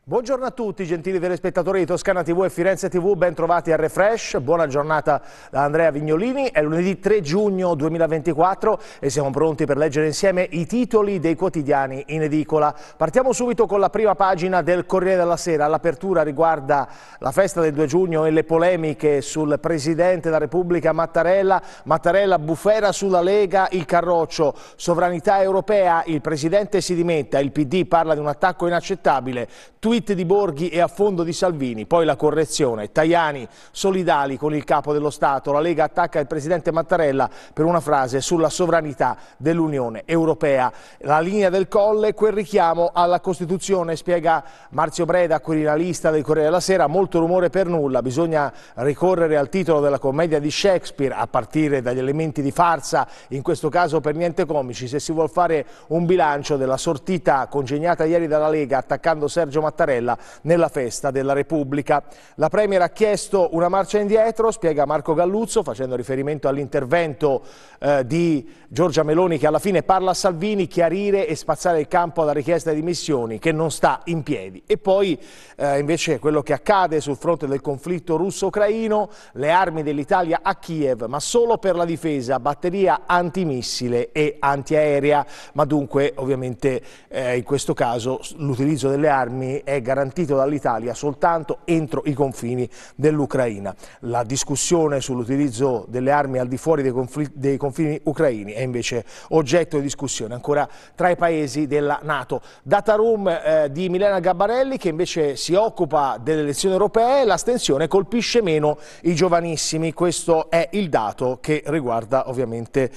Buongiorno a tutti, gentili telespettatori di Toscana TV e Firenze TV, ben trovati a Refresh, buona giornata da Andrea Vignolini, è lunedì 3 giugno 2024 e siamo pronti per leggere insieme i titoli dei quotidiani in edicola. Partiamo subito con la prima pagina del Corriere della Sera, l'apertura riguarda la festa del 2 giugno e le polemiche sul Presidente della Repubblica Mattarella, bufera sulla Lega, il Carroccio, sovranità europea, il Presidente si dimetta, il PD parla di un attacco inaccettabile, tweet di Borghi e affondo di Salvini, poi la correzione, Tajani solidali con il capo dello Stato, la Lega attacca il Presidente Mattarella per una frase sulla sovranità dell'Unione Europea. La linea del Colle, quel richiamo alla Costituzione, spiega Marzio Breda, quirinalista del Corriere della Sera, molto rumore per nulla, bisogna ricorrere al titolo della commedia di Shakespeare, a partire dagli elementi di farsa, in questo caso per niente comici, se si vuol fare un bilancio della sortita congegnata ieri dalla Lega attaccando Sergio Mattarella nella festa della Repubblica. La Premier ha chiesto una marcia indietro, spiega Marco Galluzzo, facendo riferimento all'intervento di Giorgia Meloni che alla fine parla a Salvini, chiarire e spazzare il campo alla richiesta di dimissioni che non sta in piedi. E poi invece quello che accade sul fronte del conflitto russo-ucraino, le armi dell'Italia a Kiev, ma solo per la difesa, batteria antimissile e antiaerea, ma dunque ovviamente in questo caso l'utilizzo delle armi è garantito dall'Italia soltanto entro i confini dell'Ucraina. La discussione sull'utilizzo delle armi al di fuori dei confini ucraini è invece oggetto di discussione ancora tra i paesi della NATO. Data room di Milena Gabbarelli che invece si occupa delle elezioni europee, l'astensione colpisce meno i giovanissimi, questo è il dato che riguarda ovviamente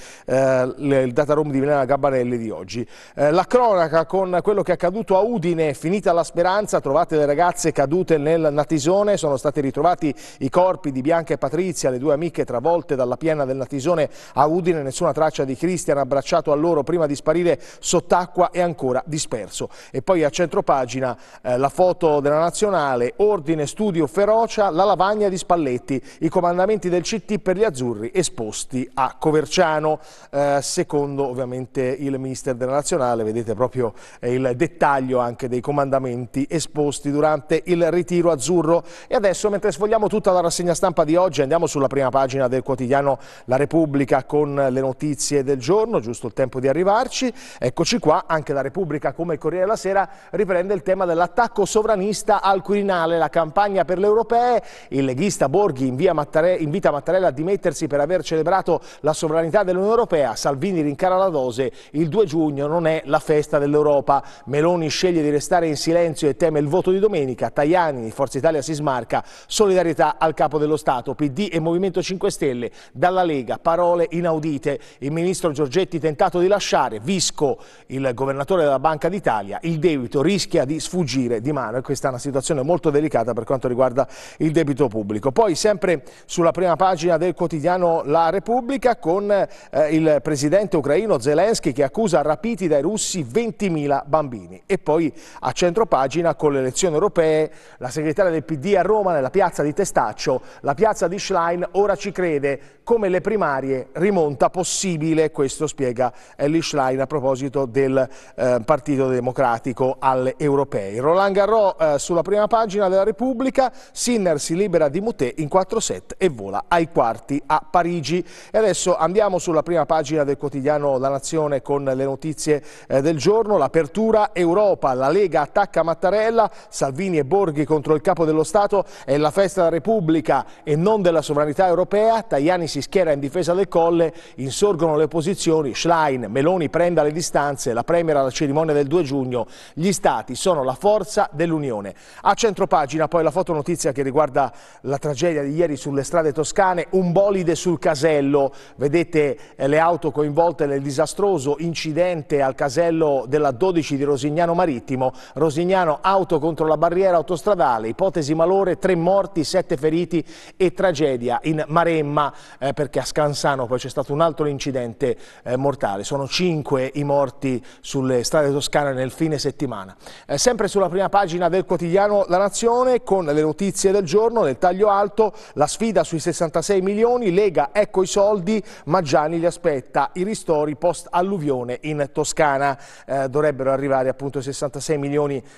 il data room di Milena Gabbarelli di oggi. La cronaca con quello che è accaduto a Udine, finita la speranza, trovate le ragazze cadute nel Natisone, sono stati ritrovati i corpi di Bianca e Patrizia, le due amiche travolte dalla piena del Natisone a Udine, nessuna traccia di Cristian abbracciato a loro prima di sparire sott'acqua e ancora disperso. E poi a centropagina la foto della Nazionale, ordine, studio, ferocia, la lavagna di Spalletti, i comandamenti del CT per gli azzurri esposti a Coverciano, secondo ovviamente il mister della Nazionale, vedete proprio il dettaglio anche dei comandamenti esposti durante il ritiro azzurro. E adesso, mentre sfogliamo tutta la rassegna stampa di oggi, andiamo sulla prima pagina del quotidiano La Repubblica con le notizie del giorno, giusto il tempo di arrivarci. Eccoci qua, anche La Repubblica come il Corriere della Sera riprende il tema dell'attacco sovranista al Quirinale, la campagna per le europee, il leghista Borghi invita Mattarella a dimettersi per aver celebrato la sovranità dell'Unione Europea, Salvini rincara la dose, il 2 giugno non è la festa dell'Europa, Meloni sceglie di restare in silenzio e teme il voto di domenica, Tajani di Forza Italia si smarca, solidarietà al capo dello Stato, PD e Movimento 5 Stelle, dalla Lega parole inaudite, il ministro Giorgetti tentato di lasciare, Visco, il governatore della Banca d'Italia, il debito rischia di sfuggire di mano e questa è una situazione molto delicata per quanto riguarda il debito pubblico. Poi sempre sulla prima pagina del quotidiano La Repubblica con il presidente ucraino Zelensky che accusa rapiti dai russi 20.000 bambini e poi a centropagina con le elezioni europee la segretaria del PD a Roma nella piazza di Testaccio, la piazza di Schlein ora ci crede, come le primarie rimonta possibile, questo spiega Elly Schlein a proposito del Partito Democratico alle europee. Roland Garros sulla prima pagina della Repubblica, Sinner si libera di Moutet in 4 set e vola ai quarti a Parigi. E adesso andiamo sulla prima pagina del quotidiano La Nazione con le notizie del giorno, l'apertura Europa, la Lega attacca Mattarella, Salvini e Borghi contro il capo dello Stato, è la festa della Repubblica e non della sovranità europea, Tajani si schiera in difesa del Colle, insorgono le opposizioni, Schlein, Meloni prenda le distanze, la Premier alla cerimonia del 2 giugno, gli Stati sono la forza dell'Unione. A centropagina poi la fotonotizia che riguarda la tragedia di ieri sulle strade toscane, un bolide sul casello, vedete le auto coinvolte nel disastroso incidente al casello della 12 di Rosignano Marittimo, Rosignano auto contro la barriera autostradale, ipotesi malore, 3 morti, 7 feriti e tragedia in Maremma perché a Scansano poi c'è stato un altro incidente mortale, sono 5 i morti sulle strade toscane nel fine settimana. Sempre sulla prima pagina del quotidiano La Nazione con le notizie del giorno, nel taglio alto, la sfida sui 66 milioni, Lega ecco i soldi, Maggiani li aspetta, i ristori post alluvione in Toscana, dovrebbero arrivare appunto 66 milioni già più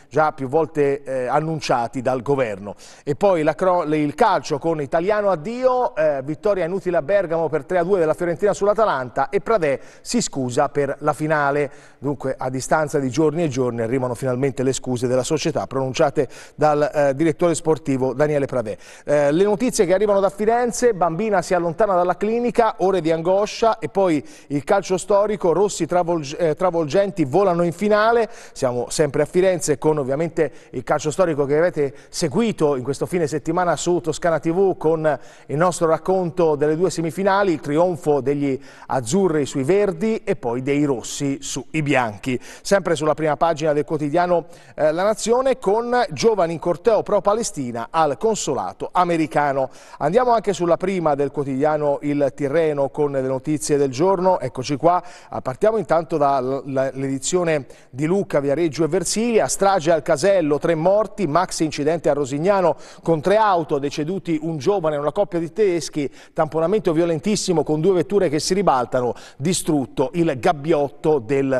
più volte annunciati dal governo. E poi il calcio con Italiano addio, vittoria inutile a Bergamo per 3-2 della Fiorentina sull'Atalanta e Pradè si scusa per la finale. Dunque a distanza di giorni e giorni arrivano finalmente le scuse della società pronunciate dal direttore sportivo Daniele Pradè. Le notizie che arrivano da Firenze: bambina si allontana dalla clinica, ore di angoscia, e poi il calcio storico, rossi travolgenti volano in finale. Siamo sempre a Firenze con ovviamente il calcio storico che avete seguito in questo fine settimana su Toscana TV con il nostro racconto delle due semifinali, il trionfo degli azzurri sui verdi e poi dei rossi sui bianchi. Sempre sulla prima pagina del quotidiano La Nazione con giovani in corteo pro-Palestina al consolato americano. Andiamo anche sulla prima del quotidiano Il Tirreno con le notizie del giorno. Eccoci qua, partiamo intanto dall'edizione di Lucca, Viareggio e Versilia. Strage al casello, 3 morti, maxi incidente a Rosignano con 3 auto, deceduti un giovane e una coppia di tedeschi, tamponamento violentissimo con 2 vetture che si ribaltano, distrutto il gabbiotto del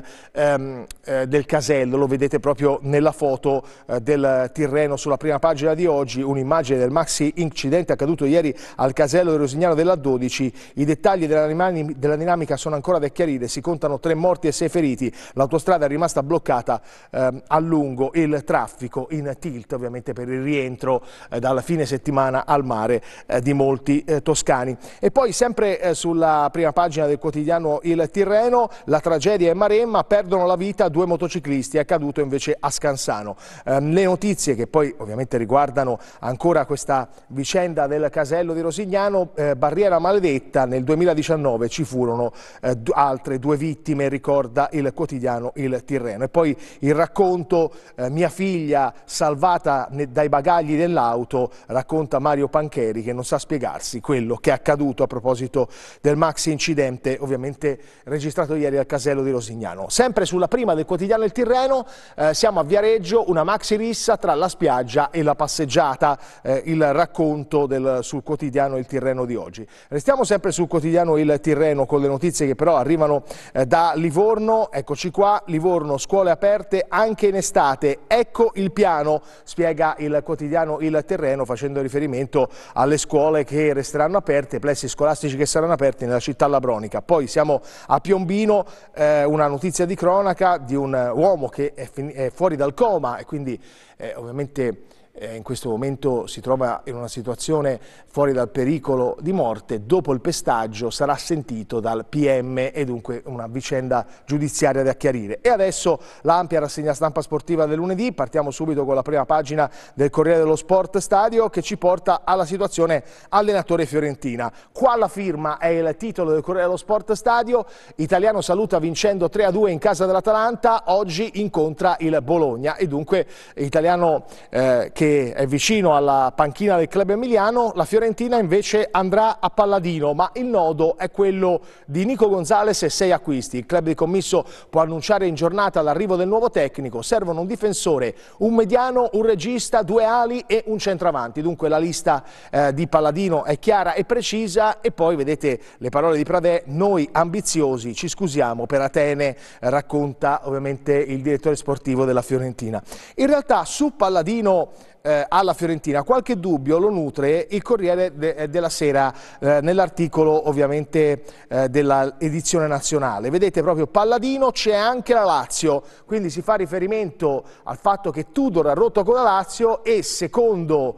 casello. Lo vedete proprio nella foto del Tirreno sulla prima pagina di oggi, un'immagine del maxi incidente accaduto ieri al casello di Rosignano della 12. I dettagli della dinamica sono ancora da chiarire, si contano 3 morti e 6 feriti, l'autostrada è rimasta bloccata a lungo, il traffico in tilt ovviamente per il rientro dal fine settimana al mare di molti toscani. E poi sempre sulla prima pagina del quotidiano Il Tirreno, la tragedia è Maremma, perdono la vita 2 motociclisti, è accaduto invece a Scansano. Le notizie che poi ovviamente riguardano ancora questa vicenda del casello di Rosignano, barriera maledetta, nel 2019 ci furono altre 2 vittime, ricorda il quotidiano Il Tirreno. E poi il racconto, mia figlia salvata dai bagagli dell'auto, racconta Mario Pancheri che non sa spiegarsi quello che è accaduto a proposito del maxi incidente ovviamente registrato ieri al casello di Rosignano. Sempre sulla prima del quotidiano Il Tirreno, siamo a Viareggio, una maxi rissa tra la spiaggia e la passeggiata, il racconto sul quotidiano Il Tirreno di oggi. Restiamo sempre sul quotidiano Il Tirreno con le notizie che però arrivano da Livorno. Eccoci qua, Livorno, scuole aperte anche in estate, ecco il piano, spiega il quotidiano Il Tirreno facendo riferimento alle scuole che resteranno aperte, plessi scolastici che saranno aperti nella città labronica. Poi siamo a Piombino, una notizia di cronaca di un uomo che è fuori dal coma e quindi ovviamente in questo momento si trova in una situazione fuori dal pericolo di morte. Dopo il pestaggio sarà sentito dal PM e dunque una vicenda giudiziaria da chiarire. E adesso l'ampia rassegna stampa sportiva del lunedì. Partiamo subito con la prima pagina del Corriere dello Sport Stadio che ci porta alla situazione allenatore Fiorentina. Qua la firma è il titolo del Corriere dello Sport Stadio. Italiano saluta vincendo 3-2 in casa dell'Atalanta, oggi incontra il Bologna e dunque Italiano che è vicino alla panchina del club emiliano. La Fiorentina invece andrà a Palladino, ma il nodo è quello di Nico Gonzalez e 6 acquisti. Il club di commisso può annunciare in giornata l'arrivo del nuovo tecnico. Servono un difensore, un mediano, un regista, 2 ali e un centravanti. Dunque la lista di Palladino è chiara e precisa. E poi vedete le parole di Pradè: noi ambiziosi ci scusiamo per Atene, racconta ovviamente il direttore sportivo della Fiorentina. In realtà su Palladino alla Fiorentina qualche dubbio lo nutre il Corriere della Sera nell'articolo ovviamente della edizione nazionale. Vedete proprio Palladino, c'è anche la Lazio, quindi si fa riferimento al fatto che Tudor ha rotto con la Lazio e secondo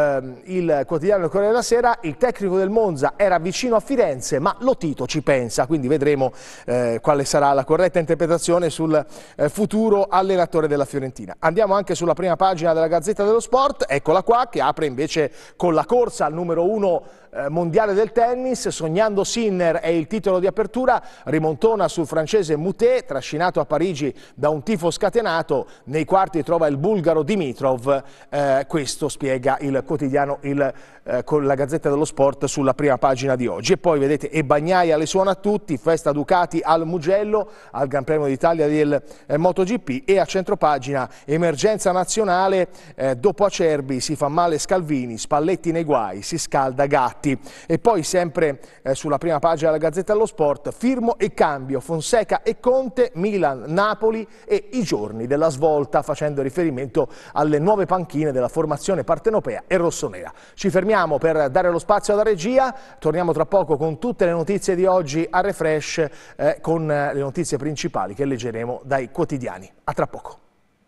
il quotidiano del Corriere della Sera il tecnico del Monza era vicino a Firenze ma Lotito ci pensa, quindi vedremo quale sarà la corretta interpretazione sul futuro allenatore della Fiorentina. Andiamo anche sulla prima pagina della Gazzetta dello Sport, eccola qua, che apre invece con la corsa al numero 1 mondiale del tennis. Sognando Sinner è il titolo di apertura, rimontona sul francese Moutet, trascinato a Parigi da un tifo scatenato, nei quarti trova il bulgaro Dimitrov, questo spiega il quotidiano con la Gazzetta dello Sport sulla prima pagina di oggi. E poi vedete e Bagnaia le suona a tutti, festa Ducati al Mugello al Gran Premio d'Italia del MotoGP. E a centropagina emergenza nazionale, dopo Acerbi, si fa male Scalvini, Spalletti nei guai, si scalda Gatti. E poi sempre sulla prima pagina della Gazzetta dello Sport, firmo e cambio, Fonseca e Conte, Milan, Napoli e i giorni della svolta, facendo riferimento alle nuove panchine della formazione partenopea e rossonera. Ci fermiamo per dare lo spazio alla regia, torniamo tra poco con tutte le notizie di oggi a Refresh, con le notizie principali che leggeremo dai quotidiani. A tra poco.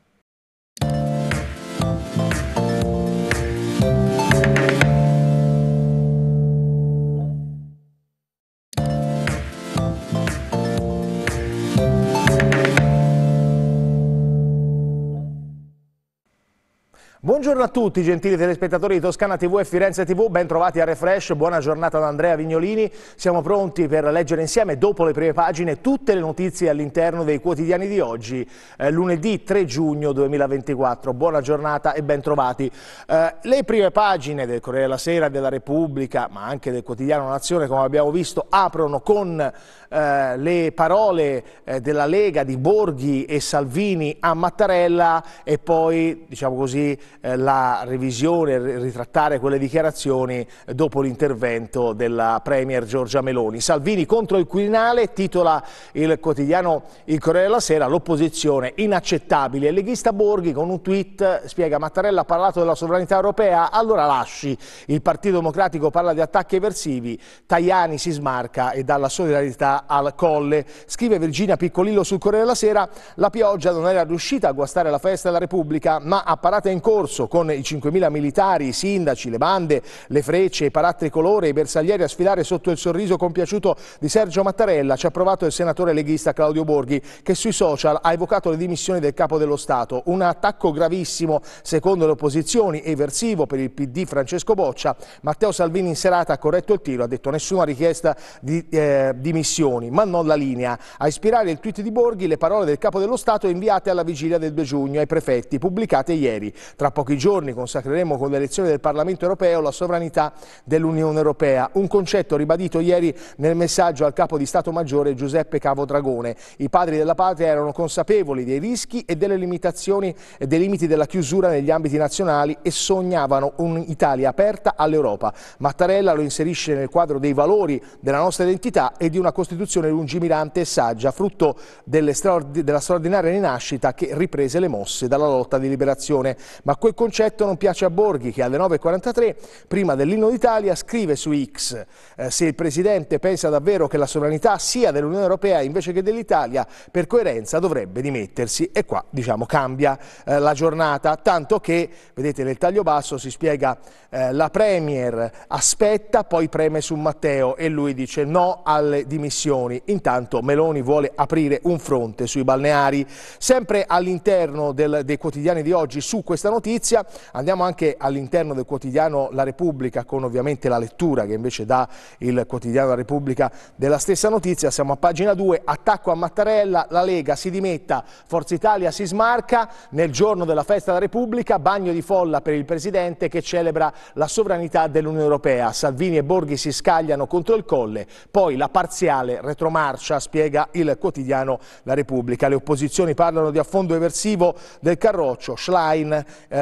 Buongiorno a tutti gentili telespettatori di Toscana TV e Firenze TV, ben trovati a Refresh, buona giornata da Andrea Vignolini. Siamo pronti per leggere insieme dopo le prime pagine tutte le notizie all'interno dei quotidiani di oggi, lunedì 3 giugno 2024. Buona giornata e ben trovati. Le prime pagine del Corriere della Sera, della Repubblica, ma anche del quotidiano Nazione, come abbiamo visto, aprono con le parole della Lega di Borghi e Salvini a Mattarella e poi, diciamo così, la revisione, ritrattare quelle dichiarazioni dopo l'intervento della Premier Giorgia Meloni. Salvini contro il Quirinale, titola il quotidiano Il Corriere della Sera, l'opposizione inaccettabile. Il leghista Borghi con un tweet spiega: Mattarella ha parlato della sovranità europea, allora lasci. Il Partito Democratico parla di attacchi eversivi, Tajani si smarca e dà la solidarietà al Colle. Scrive Virginia Piccolillo sul Corriere della Sera: la pioggia non era riuscita a guastare la festa della Repubblica, ma a parata in corso con i 5.000 militari, i sindaci, le bande, le frecce, i parà tricolore e i bersaglieri a sfilare sotto il sorriso compiaciuto di Sergio Mattarella, ci ha provato il senatore leghista Claudio Borghi, che sui social ha evocato le dimissioni del capo dello Stato. Un attacco gravissimo secondo le opposizioni, eversivo per il PD Francesco Boccia. Matteo Salvini in serata ha corretto il tiro, ha detto nessuna richiesta di dimissioni, ma non la linea. A ispirare il tweet di Borghi le parole del capo dello Stato inviate alla vigilia del 2 giugno ai prefetti, pubblicate ieri. Tra pochi giorni consacreremo con l'elezione del Parlamento europeo la sovranità dell'Unione Europea, un concetto ribadito ieri nel messaggio al capo di Stato Maggiore Giuseppe Cavo Dragone. I padri della patria erano consapevoli dei rischi e delle limitazioni e dei limiti della chiusura negli ambiti nazionali e sognavano un'Italia aperta all'Europa. Mattarella lo inserisce nel quadro dei valori della nostra identità e di una Costituzione lungimirante e saggia, frutto della straordinaria rinascita che riprese le mosse dalla lotta di liberazione. Ma quel concetto non piace a Borghi, che alle 9.43, prima dell'inno d'Italia, scrive su X: se il Presidente pensa davvero che la sovranità sia dell'Unione Europea invece che dell'Italia, per coerenza dovrebbe dimettersi. E qua, diciamo, cambia la giornata, tanto che, vedete nel taglio basso si spiega, la Premier aspetta, poi preme su Matteo e lui dice no alle dimissioni. Intanto Meloni vuole aprire un fronte sui balneari. Sempre all'interno dei quotidiani di oggi su questa notizia, andiamo anche all'interno del quotidiano La Repubblica con ovviamente la lettura che invece dà il quotidiano La Repubblica della stessa notizia. Siamo a pagina 2, attacco a Mattarella, la Lega si dimetta, Forza Italia si smarca, nel giorno della festa della Repubblica, bagno di folla per il Presidente che celebra la sovranità dell'Unione Europea. Salvini e Borghi si scagliano contro il Colle, poi la parziale retromarcia, spiega il quotidiano La Repubblica. Le opposizioni parlano di affondo eversivo del Carroccio, Schlein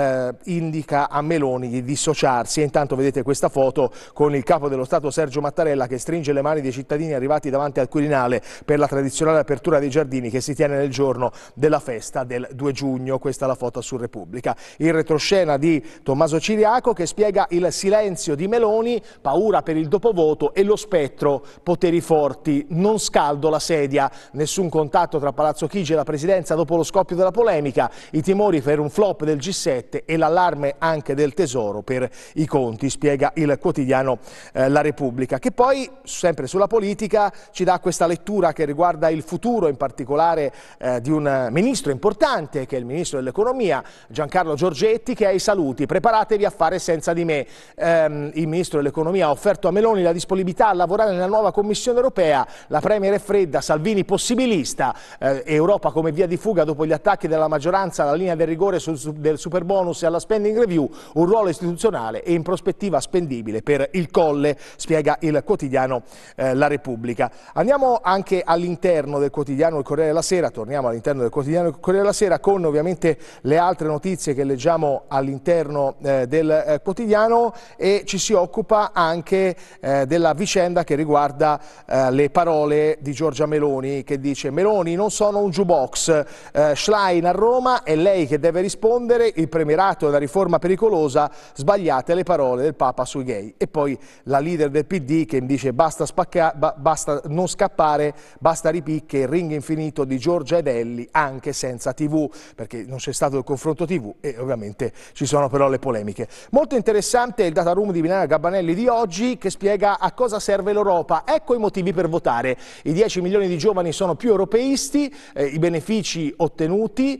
indica a Meloni di dissociarsi e intanto vedete questa foto con il capo dello Stato Sergio Mattarella che stringe le mani dei cittadini arrivati davanti al Quirinale per la tradizionale apertura dei giardini che si tiene nel giorno della festa del 2 giugno. Questa è la foto su Repubblica. Il retroscena di Tommaso Ciriaco che spiega il silenzio di Meloni, paura per il dopovoto e lo spettro poteri forti. Non scaldo la sedia, nessun contatto tra Palazzo Chigi e la Presidenza dopo lo scoppio della polemica, i timori per un flop del G7 e l'allarme anche del Tesoro per i conti, spiega il quotidiano La Repubblica, che poi sempre sulla politica ci dà questa lettura che riguarda il futuro, in particolare di un ministro importante che è il ministro dell'economia Giancarlo Giorgetti, che ha i saluti: preparatevi a fare senza di me. Il ministro dell'economia ha offerto a Meloni la disponibilità a lavorare nella nuova Commissione europea, la Premier è fredda, Salvini possibilista, Europa come via di fuga dopo gli attacchi della maggioranza alla linea del rigore del superbonus bonus e alla spending review, un ruolo istituzionale e in prospettiva spendibile per il Colle, spiega il quotidiano La Repubblica. Andiamo anche all'interno del quotidiano Il Corriere della Sera, torniamo all'interno del quotidiano Il Corriere della Sera con ovviamente le altre notizie che leggiamo all'interno del quotidiano, e ci si occupa anche della vicenda che riguarda le parole di Giorgia Meloni, che dice: Meloni non sono un jukebox, Schlein a Roma, è lei che deve rispondere, il premierato è una riforma pericolosa, sbagliate le parole del Papa sui gay. E poi la leader del PD che dice basta non scappare, basta ripicche, il ring infinito di Giorgia ed Elli anche senza TV, perché non c'è stato il confronto TV e ovviamente ci sono però le polemiche. Molto interessante il data room di Milena Gabbanelli di oggi, che spiega a cosa serve l'Europa. Ecco i motivi per votare. I 10 milioni di giovani sono più europeisti, i benefici ottenuti,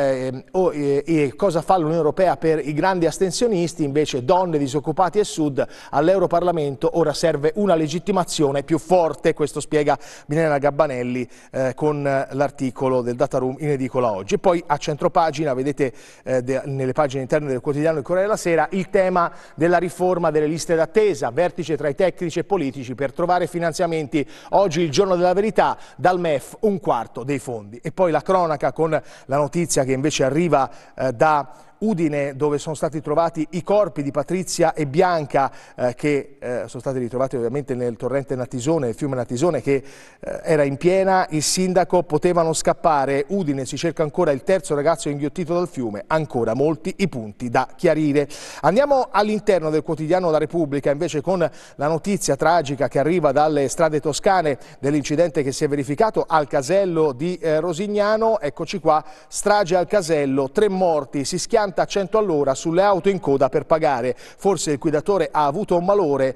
e cosa fa l'Unione Europea per i grandi astensionisti, invece donne, disoccupati e Sud. All'Europarlamento ora serve una legittimazione più forte, questo spiega Milena Gabbanelli con l'articolo del data room in edicola oggi. E poi a centropagina vedete nelle pagine interne del quotidiano Il Corriere della Sera il tema della riforma delle liste d'attesa, vertice tra i tecnici e politici per trovare finanziamenti. Oggi il giorno della verità, dal MEF un quarto dei fondi. E poi la cronaca con la notizia che invece arriva da Udine, dove sono stati trovati i corpi di Patrizia e Bianca che sono stati ritrovati ovviamente nel torrente Natisone, nel fiume Natisone che era in piena. Il sindaco: potevano scappare. Udine, si cerca ancora il terzo ragazzo inghiottito dal fiume, ancora molti i punti da chiarire. Andiamo all'interno del quotidiano La Repubblica invece con la notizia tragica che arriva dalle strade toscane dell'incidente che si è verificato al casello di Rosignano. Eccoci qua, strage al casello, 3 morti, si schianta a 100 all'ora sulle auto in coda per pagare. Forse il guidatore ha avuto un malore,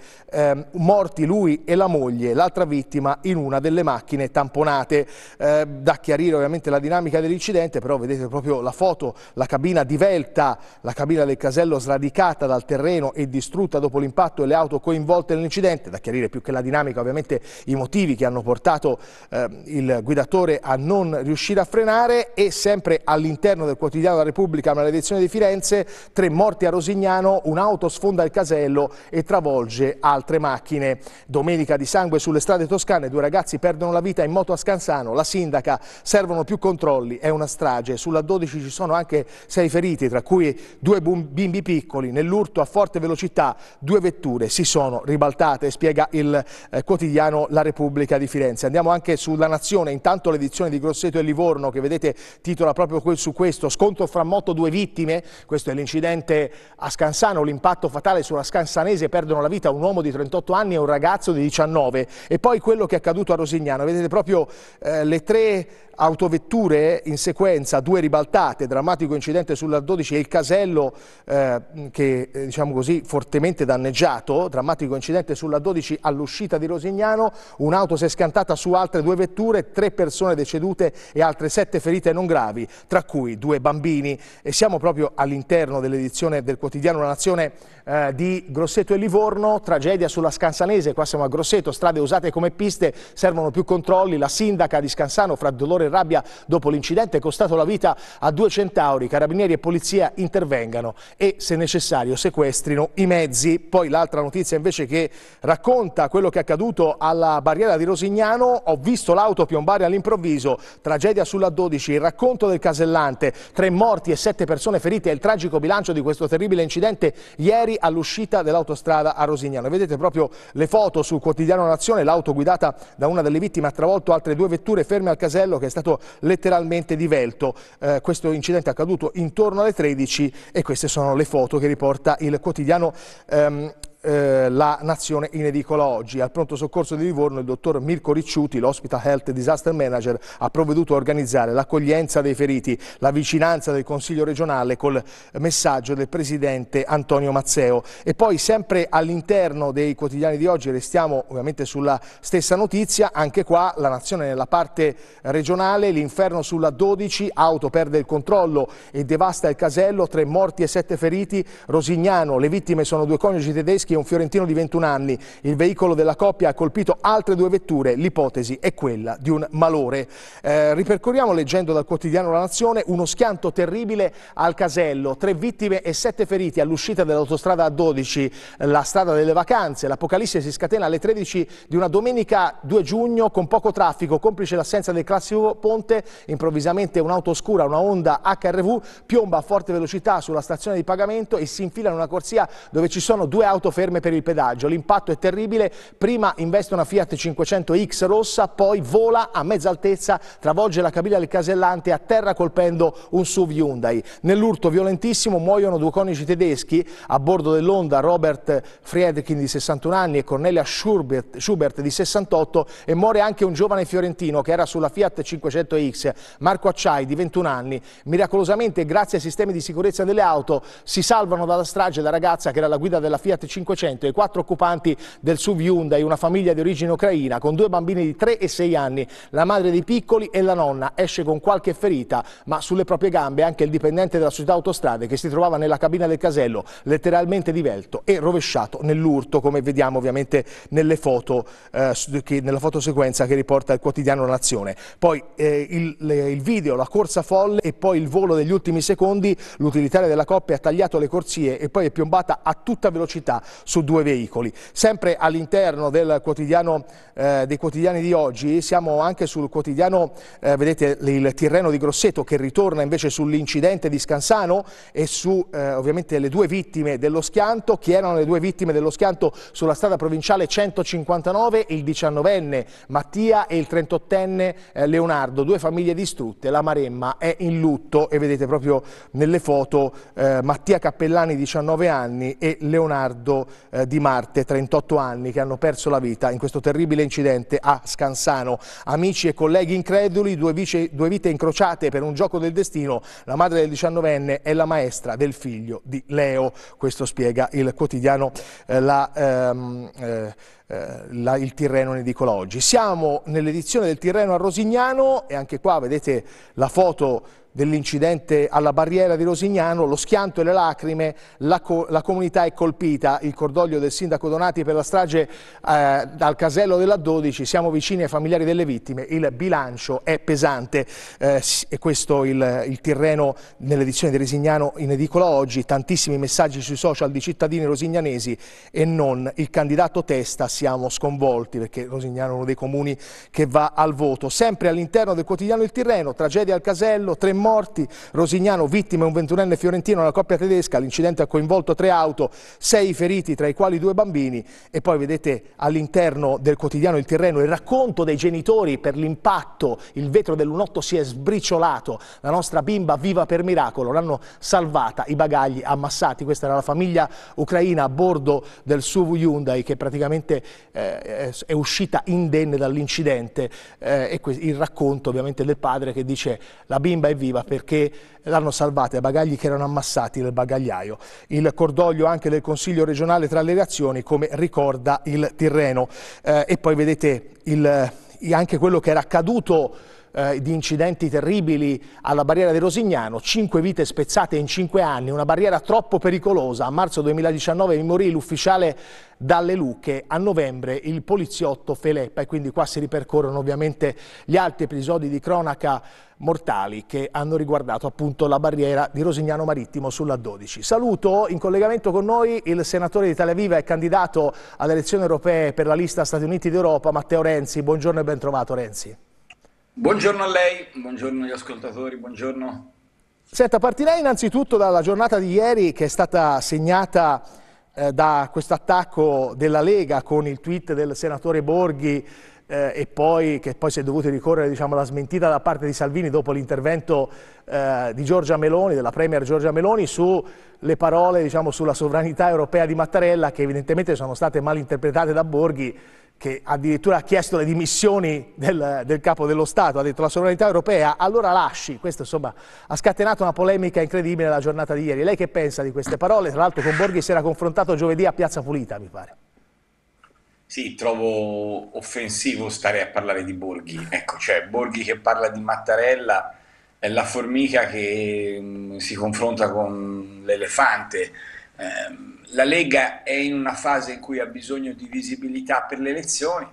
morti lui e la moglie, l'altra vittima in una delle macchine tamponate. Da chiarire ovviamente la dinamica dell'incidente, però vedete proprio la foto, la cabina divelta, la cabina del casello sradicata dal terreno e distrutta dopo l'impatto e le auto coinvolte nell'incidente. Da chiarire più che la dinamica ovviamente i motivi che hanno portato il guidatore a non riuscire a frenare. E sempre all'interno del quotidiano La Repubblica, nella edizione di Firenze, 3 morti a Rosignano, un'auto sfonda il casello e travolge altre macchine. Domenica di sangue sulle strade toscane, 2 ragazzi perdono la vita in moto a Scansano. La sindaca: servono più controlli, è una strage. Sulla 12 ci sono anche 6 feriti, tra cui 2 bimbi piccoli. Nell'urto a forte velocità 2 vetture si sono ribaltate, spiega il quotidiano La Repubblica di Firenze. Andiamo anche sulla Nazione, intanto l'edizione di Grosseto e Livorno, che vedete titola proprio su questo: scontro fra moto, 2 vittime. Questo è l'incidente a Scansano, l'impatto fatale sulla Scansanese, perdono la vita un uomo di 38 anni e un ragazzo di 19. E poi quello che è accaduto a Rosignano, vedete proprio le 3 autovetture in sequenza, 2 ribaltate, drammatico incidente sulla 12 e il casello che diciamo così fortemente danneggiato, drammatico incidente sulla 12 all'uscita di Rosignano, un'auto si è schiantata su altre 2 vetture, 3 persone decedute e altre 7 ferite non gravi, tra cui 2 bambini. E siamo proprio all'interno dell'edizione del quotidiano La Nazione di Grosseto e Livorno, tragedia sulla Scansanese. Qua siamo a Grosseto, strade usate come piste, servono più controlli. La sindaca di Scansano, fra dolore e rabbia dopo l'incidente, è costato la vita a 2 centauri. Carabinieri e polizia intervengano e, se necessario, sequestrino i mezzi. Poi l'altra notizia invece che racconta quello che è accaduto alla barriera di Rosignano: ho visto l'auto piombare all'improvviso, tragedia sulla 12, il racconto del casellante, 3 morti e 7 persone ferite, è il tragico bilancio di questo terribile incidente ieri all'uscita dell'autostrada a Rosignano. Vedete proprio le foto sul quotidiano Nazione, l'auto guidata da una delle vittime ha travolto altre 2 vetture ferme al casello, che è stato letteralmente divelto. Questo incidente è accaduto intorno alle 13 e queste sono le foto che riporta il quotidiano La Nazione in edicola oggi. Al pronto soccorso di Livorno il dottor Mirko Ricciuti, l'Hospital Health Disaster Manager, ha provveduto a organizzare l'accoglienza dei feriti, la vicinanza del Consiglio regionale col messaggio del presidente Antonio Mazzeo. E poi sempre all'interno dei quotidiani di oggi restiamo ovviamente sulla stessa notizia, anche qua La Nazione nella parte regionale, l'inferno sulla 12, auto perde il controllo e devasta il casello, 3 morti e 7 feriti. Rosignano, le vittime sono 2 coniugi tedeschi e un fiorentino di 21 anni. Il veicolo della coppia ha colpito altre 2 vetture, l'ipotesi è quella di un malore. Ripercorriamo leggendo dal quotidiano La Nazione uno schianto terribile al Casello, 3 vittime e 7 feriti all'uscita dell'autostrada A12, la strada delle vacanze. L'apocalisse si scatena alle 13 di una domenica 2 giugno con poco traffico, complice l'assenza del classico ponte. Improvvisamente un'auto oscura, una Honda HRV, piomba a forte velocità sulla stazione di pagamento e si infila in una corsia dove ci sono 2 auto ferme per il pedaggio. L'impatto è terribile, prima investe una Fiat 500X rossa, poi vola a mezza altezza, travolge la cabina del casellante e atterra colpendo un SUV Hyundai. Nell'urto violentissimo muoiono 2 coniugi tedeschi a bordo dell'Honda, Robert Friedkin di 61 anni e Cornelia Schubert di 68, e muore anche un giovane fiorentino che era sulla Fiat 500X, Marco Acciai di 21 anni. Miracolosamente, grazie ai sistemi di sicurezza delle auto, si salvano dalla strage la ragazza che era alla guida della Fiat 500 e i 4 occupanti del SUV Hyundai, una famiglia di origine ucraina con 2 bambini di 3 e 6 anni. La madre dei piccoli e la nonna esce con qualche ferita, ma sulle proprie gambe anche il dipendente della società autostrade che si trovava nella cabina del casello, letteralmente divelto e rovesciato nell'urto, come vediamo ovviamente nelle foto, nella fotosequenza che riporta il quotidiano La Nazione. Poi il video, la corsa folle e poi il volo degli ultimi secondi. L'utilitaria della coppia ha tagliato le corsie e poi è piombata a tutta velocità su 2 veicoli. Sempre all'interno del quotidiano, dei quotidiani di oggi, siamo anche sul quotidiano, vedete il Tirreno di Grosseto che ritorna invece sull'incidente di Scansano e su ovviamente le 2 vittime dello schianto. Chi erano le 2 vittime dello schianto sulla strada provinciale 159? Il 19enne Mattia e il 38enne Leonardo, 2 famiglie distrutte. La Maremma è in lutto e vedete proprio nelle foto Mattia Cappellani 19 anni e Leonardo Di Marte 38 anni che hanno perso la vita in questo terribile incidente a Scansano. Amici e colleghi increduli, 2 vite incrociate per un gioco del destino. La madre del 19enne è la maestra del figlio di Leo. Questo spiega il quotidiano il Tirreno, ne dicola oggi. Siamo nell'edizione del Tirreno a Rosignano e anche qua vedete la foto dell'incidente alla barriera di Rosignano, lo schianto e le lacrime, la comunità è colpita, il cordoglio del sindaco Donati per la strage al casello della 12, siamo vicini ai familiari delle vittime, il bilancio è pesante, e questo il Tirreno nell'edizione di Rosignano in edicola oggi, tantissimi messaggi sui social di cittadini rosignanesi e non il candidato Testa, siamo sconvolti perché Rosignano è uno dei comuni che va al voto. Sempre all'interno del quotidiano Il Tirreno, tragedia al casello, 3 morti, Rosignano vittime un 21enne fiorentino, una coppia tedesca, l'incidente ha coinvolto 3 auto, 6 feriti tra i quali 2 bambini e poi vedete all'interno del quotidiano Il Tirreno il racconto dei genitori per l'impatto, il vetro del lunotto si è sbriciolato, la nostra bimba viva per miracolo, l'hanno salvata, i bagagli ammassati, questa era la famiglia ucraina a bordo del SUV Hyundai che praticamente è uscita indenne dall'incidente e il racconto ovviamente del padre che dice la bimba è viva perché l'hanno salvata, i bagagli che erano ammassati nel bagagliaio. Il cordoglio anche del Consiglio regionale tra le reazioni, come ricorda il Tirreno. E poi vedete anche quello che era accaduto di incidenti terribili alla barriera di Rosignano, 5 vite spezzate in 5 anni, una barriera troppo pericolosa. A marzo 2019 morì l'ufficiale Dalle Lucche, a novembre il poliziotto Feleppa e quindi qua si ripercorrono ovviamente gli altri episodi di cronaca mortali che hanno riguardato appunto la barriera di Rosignano Marittimo sulla 12. Saluto in collegamento con noi il senatore di Italia Viva e candidato alle elezioni europee per la lista Stati Uniti d'Europa, Matteo Renzi. Buongiorno e ben trovato Renzi. Buongiorno a lei, buongiorno agli ascoltatori, buongiorno. Senta, partirei innanzitutto dalla giornata di ieri che è stata segnata da questo attacco della Lega con il tweet del senatore Borghi che poi si è dovuto ricorrere, diciamo, alla smentita da parte di Salvini dopo l'intervento di Giorgia Meloni, della Premier Giorgia Meloni, sulle parole, diciamo, sulla sovranità europea di Mattarella che evidentemente sono state mal interpretate da Borghi, che addirittura ha chiesto le dimissioni del capo dello Stato, ha detto la sovranità europea, allora lasci. Questo insomma ha scatenato una polemica incredibile la giornata di ieri. Lei che pensa di queste parole? Tra l'altro con Borghi si era confrontato giovedì a Piazza Pulita, mi pare. Sì, trovo offensivo stare a parlare di Borghi. Ecco, cioè Borghi che parla di Mattarella è la formica che si confronta con l'elefante. La Lega è in una fase in cui ha bisogno di visibilità per le elezioni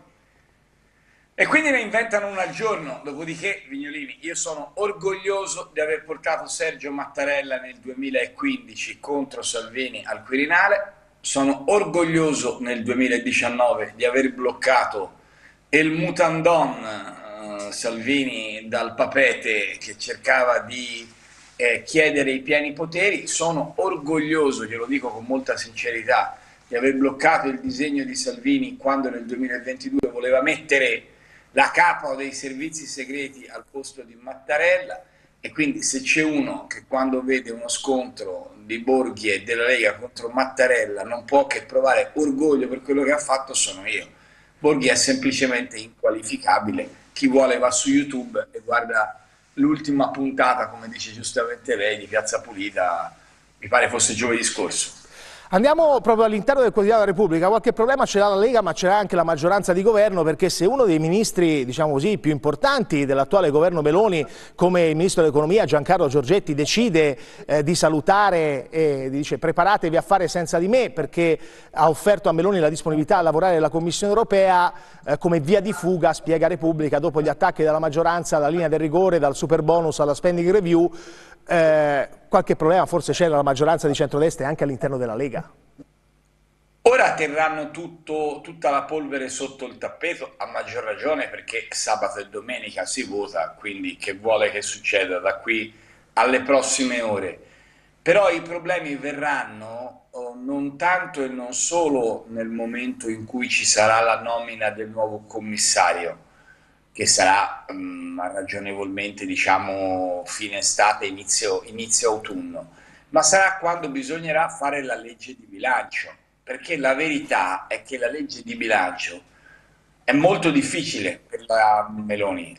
e quindi ne inventano una al giorno. Dopodiché, Vignolini, io sono orgoglioso di aver portato Sergio Mattarella nel 2015 contro Salvini al Quirinale, sono orgoglioso nel 2019 di aver bloccato il mutandon Salvini dal papete che cercava di chiedere i pieni poteri. Sono orgoglioso, glielo dico con molta sincerità, di aver bloccato il disegno di Salvini quando nel 2022 voleva mettere la capo dei servizi segreti al posto di Mattarella. E quindi se c'è uno che quando vede uno scontro di Borghi e della Lega contro Mattarella non può che provare orgoglio per quello che ha fatto, sono io. Borghi è semplicemente inqualificabile, chi vuole va su YouTube e guarda l'ultima puntata, come dice giustamente lei, di Piazza Pulita, mi pare fosse giovedì scorso. Andiamo proprio all'interno del quotidiano della Repubblica. Qualche problema ce l'ha la Lega, ma c'era anche la maggioranza di governo, perché se uno dei ministri, diciamo così, più importanti dell'attuale governo Meloni, come il ministro dell'economia Giancarlo Giorgetti, decide di salutare e dice preparatevi a fare senza di me, perché ha offerto a Meloni la disponibilità a lavorare nella Commissione europea, come via di fuga, spiega Repubblica, dopo gli attacchi della maggioranza alla linea del rigore, dal super bonus alla spending review, qualche problema forse c'è nella maggioranza di centrodestra e anche all'interno della Lega. Ora terranno tutta la polvere sotto il tappeto, a maggior ragione perché sabato e domenica si vota, quindi che vuole che succeda da qui alle prossime ore. Però i problemi verranno non tanto e non solo nel momento in cui ci sarà la nomina del nuovo commissario, che sarà ragionevolmente, diciamo, fine estate, inizio autunno, ma sarà quando bisognerà fare la legge di bilancio, perché la verità è che la legge di bilancio è molto difficile per la Meloni.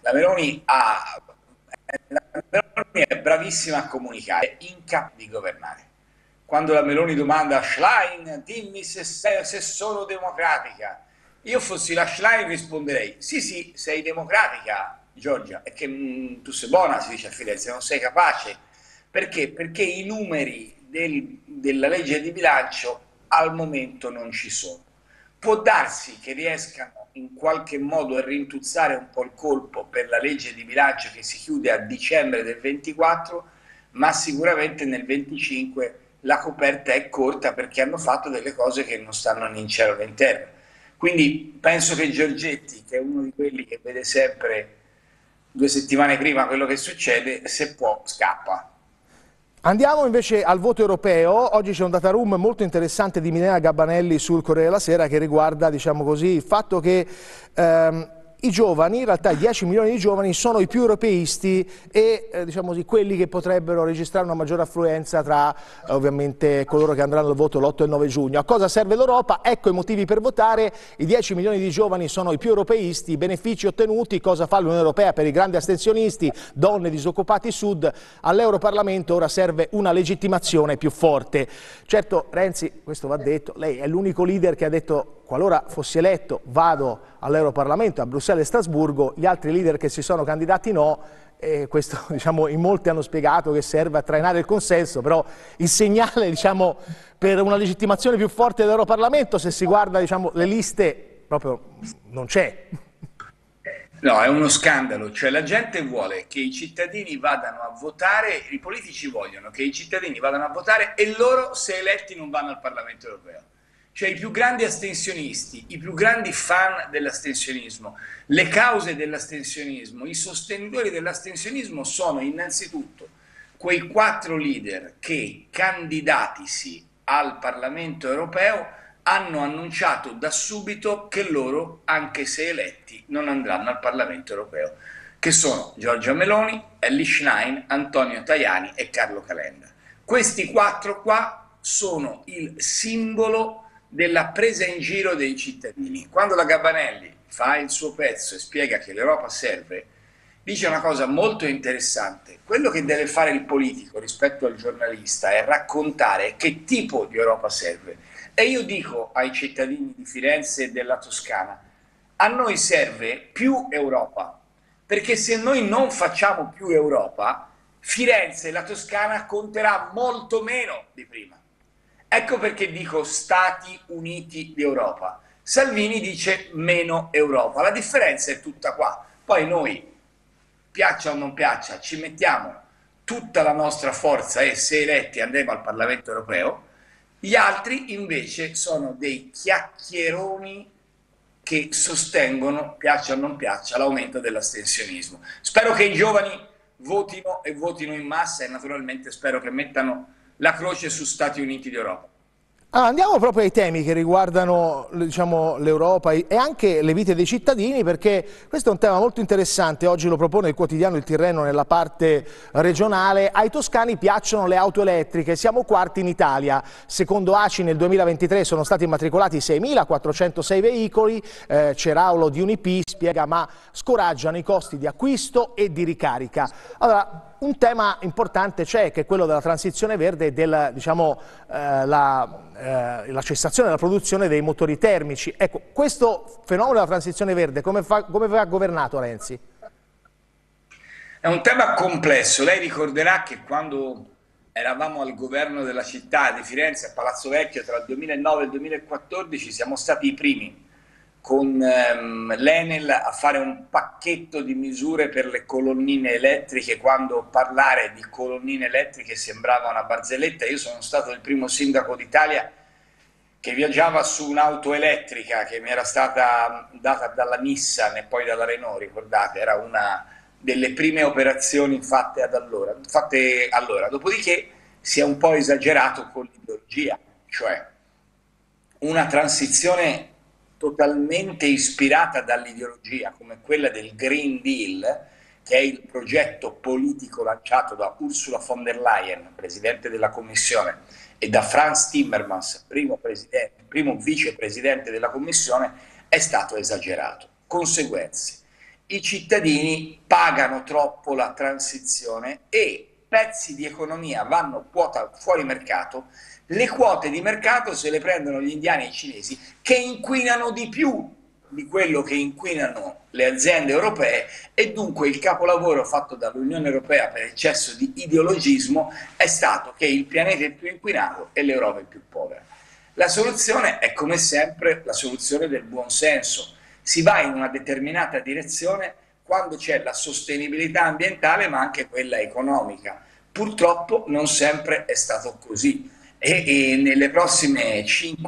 La Meloni è bravissima a comunicare, è incapace di governare. Quando la Meloni domanda a Schlein, dimmi se sono democratica, io fossi la Schlein risponderei, sì sì, sei democratica Giorgia, è che tu sei buona, si dice a Firenze, non sei capace. Perché? Perché i numeri della legge di bilancio al momento non ci sono. Può darsi che riescano in qualche modo a rintuzzare un po' il colpo per la legge di bilancio che si chiude a dicembre del 24, ma sicuramente nel 25 la coperta è corta perché hanno fatto delle cose che non stanno né in cielo né in terra. Quindi penso che Giorgetti, che è uno di quelli che vede sempre 2 settimane prima quello che succede, se può scappa. Andiamo invece al voto europeo. Oggi c'è un data room molto interessante di Milena Gabbanelli sul Corriere della Sera che riguarda, diciamo così, il fatto che i giovani, in realtà 10 milioni di giovani, sono i più europeisti e diciamo così, quelli che potrebbero registrare una maggiore affluenza tra ovviamente coloro che andranno al voto l'8 e il 9 giugno. A cosa serve l'Europa? Ecco i motivi per votare. I 10 milioni di giovani sono i più europeisti, i benefici ottenuti, cosa fa l'Unione Europea per i grandi astensionisti, donne, disoccupati sud. All'Europarlamento ora serve una legittimazione più forte. Certo, Renzi, questo va detto, lei è l'unico leader che ha detto qualora fossi eletto vado all'Europarlamento, a Bruxelles e Strasburgo, gli altri leader che si sono candidati no, e questo diciamo in molti hanno spiegato che serve a trainare il consenso, però il segnale diciamo per una legittimazione più forte dell'Europarlamento, se si guarda diciamo le liste, proprio non c'è. No, è uno scandalo, cioè la gente vuole che i cittadini vadano a votare, i politici vogliono che i cittadini vadano a votare e loro se eletti non vanno al Parlamento europeo. Cioè i più grandi astensionisti, i più grandi fan dell'astensionismo, le cause dell'astensionismo, i sostenitori dell'astensionismo sono innanzitutto quei 4 leader che, candidatisi al Parlamento europeo, hanno annunciato da subito che loro, anche se eletti, non andranno al Parlamento europeo, che sono Giorgia Meloni, Elly Schlein, Antonio Tajani e Carlo Calenda. Questi 4 qua sono il simbolo della presa in giro dei cittadini. Quando la Gabbanelli fa il suo pezzo e spiega che l'Europa serve, dice una cosa molto interessante. Quello che deve fare il politico rispetto al giornalista è raccontare che tipo di Europa serve. E io dico ai cittadini di Firenze e della Toscana, a noi serve più Europa, perché se noi non facciamo più Europa, Firenze e la Toscana conterà molto meno di prima. Ecco perché dico Stati Uniti d'Europa. Salvini dice meno Europa. La differenza è tutta qua. Poi noi, piaccia o non piaccia, ci mettiamo tutta la nostra forza e se eletti andremo al Parlamento europeo. Gli altri invece sono dei chiacchieroni che sostengono, piaccia o non piaccia, l'aumento dell'astensionismo. Spero che i giovani votino e votino in massa e naturalmente spero che mettano la croce su Stati Uniti d'Europa. Allora, andiamo proprio ai temi che riguardano, diciamo, l'Europa e anche le vite dei cittadini, perché questo è un tema molto interessante. Oggi lo propone il quotidiano Il Tirreno nella parte regionale. Ai toscani piacciono le auto elettriche, siamo quarti in Italia. Secondo ACI nel 2023 sono stati immatricolati 6.406 veicoli. Ceraulo di Unip spiega, ma scoraggiano i costi di acquisto e di ricarica. Allora, un tema importante c'è, che è quello della transizione verde e del, diciamo, la cessazione della produzione dei motori termici. Ecco, questo fenomeno della transizione verde come va governato, Renzi? È un tema complesso. Lei ricorderà che quando eravamo al governo della città di Firenze, a Palazzo Vecchio, tra il 2009 e il 2014, siamo stati i primi con l'Enel a fare un pacchetto di misure per le colonnine elettriche, quando parlare di colonnine elettriche sembrava una barzelletta. Io sono stato il primo sindaco d'Italia che viaggiava su un'auto elettrica che mi era stata data dalla Nissan e poi dalla Renault, ricordate, era una delle prime operazioni fatte allora. Dopodiché si è un po' esagerato con l'ideologia, cioè una transizione totalmente ispirata dall'ideologia come quella del Green Deal, che è il progetto politico lanciato da Ursula von der Leyen, Presidente della Commissione, e da Frans Timmermans, primo vicepresidente della Commissione, è stato esagerato. Conseguenze: i cittadini pagano troppo la transizione e pezzi di economia vanno quota fuori mercato. Le quote di mercato se le prendono gli indiani e i cinesi, che inquinano di più di quello che inquinano le aziende europee, e dunque il capolavoro fatto dall'Unione Europea per eccesso di ideologismo è stato che il pianeta è più inquinato e l'Europa è più povera. La soluzione è, come sempre, la soluzione del buon senso. Si va in una determinata direzione quando c'è la sostenibilità ambientale ma anche quella economica. Purtroppo non sempre è stato così. E nei prossimi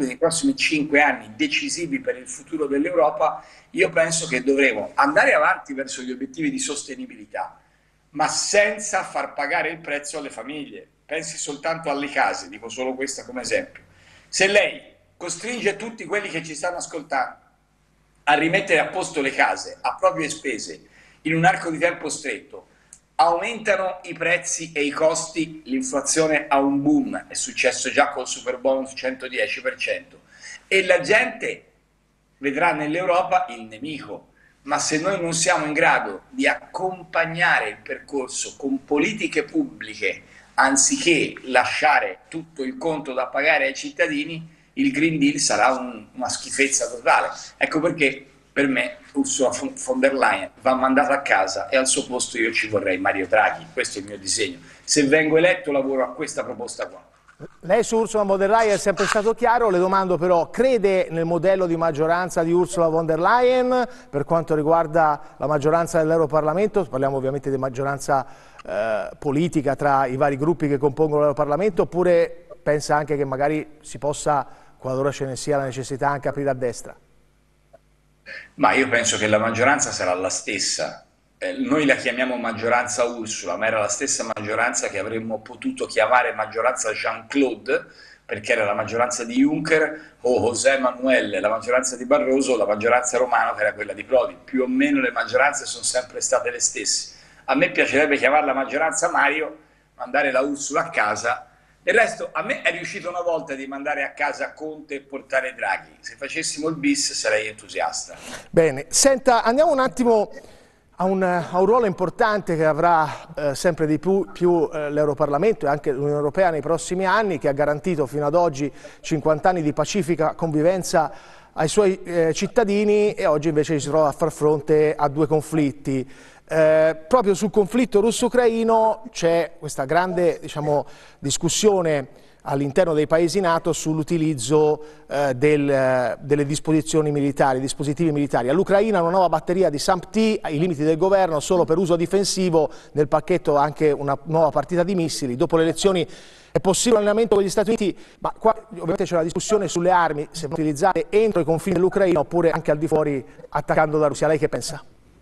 5 anni decisivi per il futuro dell'Europa, io penso che dovremo andare avanti verso gli obiettivi di sostenibilità, ma senza far pagare il prezzo alle famiglie. Pensi soltanto alle case, dico solo questa come esempio. Se lei costringe tutti quelli che ci stanno ascoltando a rimettere a posto le case a proprie spese in un arco di tempo stretto, aumentano i prezzi e i costi, l'inflazione ha un boom, è successo già col Superbonus 110%, e la gente vedrà nell'Europa il nemico. Ma se noi non siamo in grado di accompagnare il percorso con politiche pubbliche, anziché lasciare tutto il conto da pagare ai cittadini, il Green Deal sarà una schifezza totale. Ecco perché per me Ursula von der Leyen va mandata a casa e al suo posto io ci vorrei Mario Draghi. Questo è il mio disegno. Se vengo eletto lavoro a questa proposta qua. Lei su Ursula von der Leyen è sempre stato chiaro, le domando però, crede nel modello di maggioranza di Ursula von der Leyen per quanto riguarda la maggioranza dell'Europarlamento? Parliamo ovviamente di maggioranza politica tra i vari gruppi che compongono l'Europarlamento, oppure pensa anche che magari si possa, qualora ce ne sia la necessità, anche aprire a destra? Ma io penso che la maggioranza sarà la stessa. Noi la chiamiamo maggioranza Ursula, ma era la stessa maggioranza che avremmo potuto chiamare maggioranza Jean-Claude, perché era la maggioranza di Juncker, o José Manuel, la maggioranza di Barroso, o la maggioranza Romano, che era quella di Prodi. Più o meno le maggioranze sono sempre state le stesse. A me piacerebbe chiamarla maggioranza Mario, mandare la Ursula a casa. Del resto, a me è riuscito una volta di mandare a casa Conte e portare Draghi. Se facessimo il bis sarei entusiasta. Bene, senta, andiamo un attimo a un ruolo importante che avrà sempre di più l'Europarlamento e anche l'Unione Europea nei prossimi anni, che ha garantito fino ad oggi 50 anni di pacifica convivenza ai suoi cittadini, e oggi invece si trova a far fronte a due conflitti. Proprio sul conflitto russo-ucraino c'è questa grande, diciamo, discussione all'interno dei paesi NATO sull'utilizzo delle disposizioni militari, dispositivi militari. All'Ucraina una nuova batteria di SAMP-T ai limiti del governo solo per uso difensivo, nel pacchetto anche una nuova partita di missili. Dopo le elezioni è possibile l'allineamento con gli Stati Uniti, ma qua ovviamente c'è una discussione sulle armi, se vanno utilizzate entro i confini dell'Ucraina oppure anche al di fuori attaccando la Russia. Lei che pensa?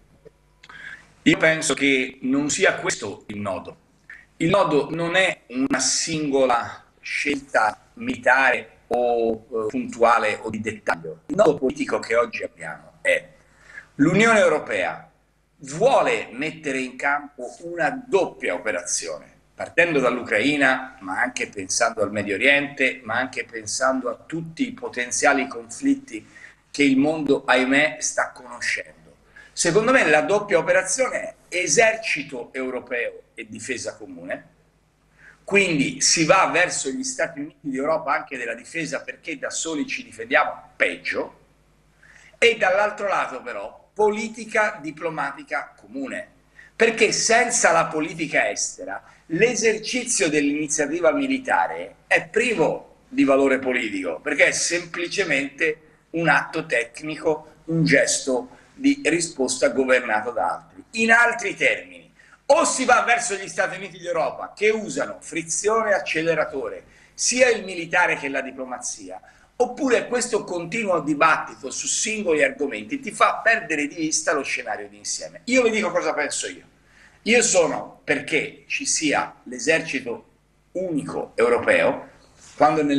Io penso che non sia questo il nodo. Il nodo non è una singola scelta militare o puntuale o di dettaglio. Il nodo politico che oggi abbiamo è: l'Unione Europea vuole mettere in campo una doppia operazione, partendo dall'Ucraina, ma anche pensando al Medio Oriente, ma anche pensando a tutti i potenziali conflitti che il mondo, ahimè, sta conoscendo. Secondo me la doppia operazione è esercito europeo e difesa comune, quindi si va verso gli Stati Uniti d'Europa anche della difesa, perché da soli ci difendiamo peggio, e dall'altro lato però politica diplomatica comune, perché senza la politica estera l'esercizio dell'iniziativa militare è privo di valore politico, perché è semplicemente un atto tecnico, un gesto di risposta governato da altri. In altri termini, o si va verso gli Stati Uniti d'Europa che usano frizione e acceleratore, sia il militare che la diplomazia, oppure questo continuo dibattito su singoli argomenti ti fa perdere di vista lo scenario d'insieme. Io vi dico cosa penso io. Io sono perché ci sia l'esercito unico europeo. Quando nel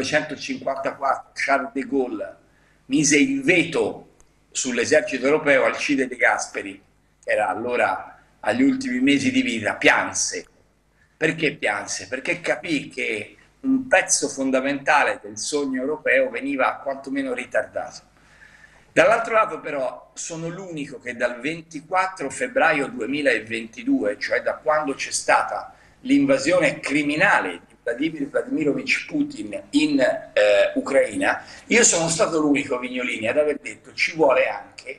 1954 Charles de Gaulle mise il veto sull'esercito europeo, Alcide De Gasperi, che era allora agli ultimi mesi di vita, pianse. Perché pianse? Perché capì che un pezzo fondamentale del sogno europeo veniva quantomeno ritardato. Dall'altro lato però sono l'unico che dal 24 febbraio 2022, cioè da quando c'è stata l'invasione criminale di Vladimir Vladimirovich Putin in Ucraina, io sono stato l'unico, Vignolini, ad aver detto ci vuole anche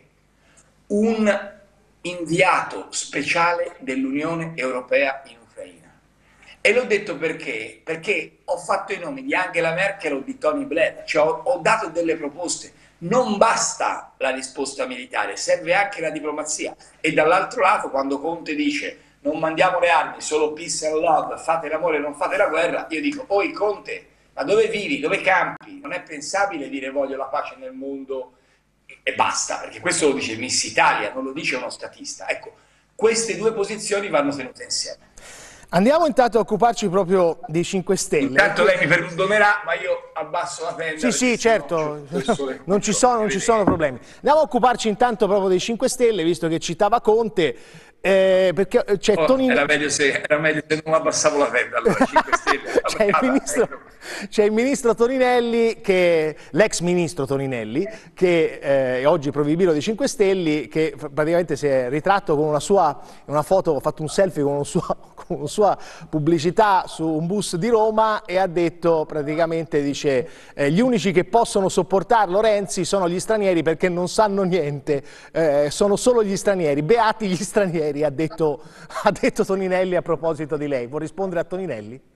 un inviato speciale dell'Unione Europea in Ucraina. E l'ho detto perché? Perché ho fatto i nomi di Angela Merkel o di Tony Blair, cioè ho dato delle proposte. Non basta la risposta militare, serve anche la diplomazia. E dall'altro lato, quando Conte dice non mandiamo le armi, solo peace and love, fate l'amore, non fate la guerra, io dico, oi Conte, ma dove vivi, dove campi? Non è pensabile dire voglio la pace nel mondo e basta, perché questo lo dice Miss Italia, non lo dice uno statista. Ecco, queste due posizioni vanno tenute insieme. Andiamo intanto a occuparci proprio dei 5 Stelle. Intanto lei mi perdonerà, ma io abbasso la tenda. Sì, certo, non ci sono problemi. Andiamo a occuparci intanto proprio dei 5 Stelle, visto che citava Conte. Perché c'è era meglio se non abbassavo la tenda, allora 5 Stelle. C'è il ministro Toninelli, l'ex ministro Toninelli, che è oggi proibito dei 5 Stelle, che praticamente si è ritratto con una foto, ha fatto un selfie con una sua pubblicità su un bus di Roma e ha detto praticamente, dice, gli unici che possono sopportarlo Renzi sono gli stranieri perché non sanno niente, sono solo gli stranieri, beati gli stranieri, ha detto Toninelli a proposito di lei. Vuoi rispondere a Toninelli?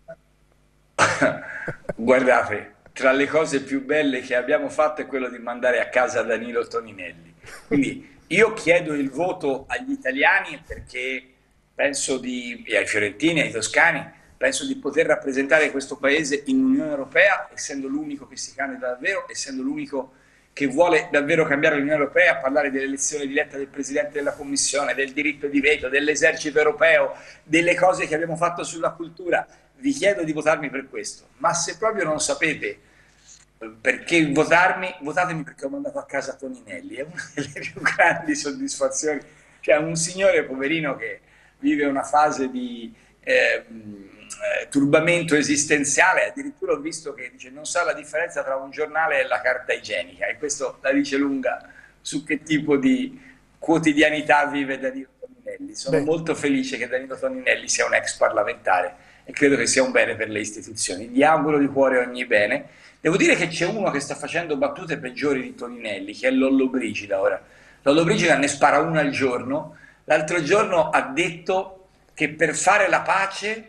Guardate, tra le cose più belle che abbiamo fatto è quello di mandare a casa Danilo Toninelli. Quindi io chiedo il voto agli italiani perché penso e ai fiorentini, ai toscani, penso di poter rappresentare questo paese in Unione Europea, essendo l'unico che si candida davvero, essendo l'unico che vuole davvero cambiare l'Unione Europea, parlare dell'elezione diretta del Presidente della Commissione, del diritto di veto, dell'esercito europeo, delle cose che abbiamo fatto sulla cultura. Vi chiedo di votarmi per questo, ma se proprio non sapete perché votarmi, votatemi perché ho mandato a casa Toninelli. È una delle più grandi soddisfazioni. Cioè un signore poverino che vive una fase di turbamento esistenziale, addirittura ho visto che dice non sa la differenza tra un giornale e la carta igienica, e questo la dice lunga su che tipo di quotidianità vive Danilo Toninelli. Sono molto felice che Danilo Toninelli sia un ex parlamentare e credo che sia un bene per le istituzioni. Gli auguro di cuore ogni bene. Devo dire che c'è uno che sta facendo battute peggiori di Toninelli, che è Lollobrigida ora. Lollobrigida ne spara una al giorno. L'altro giorno ha detto che per fare la pace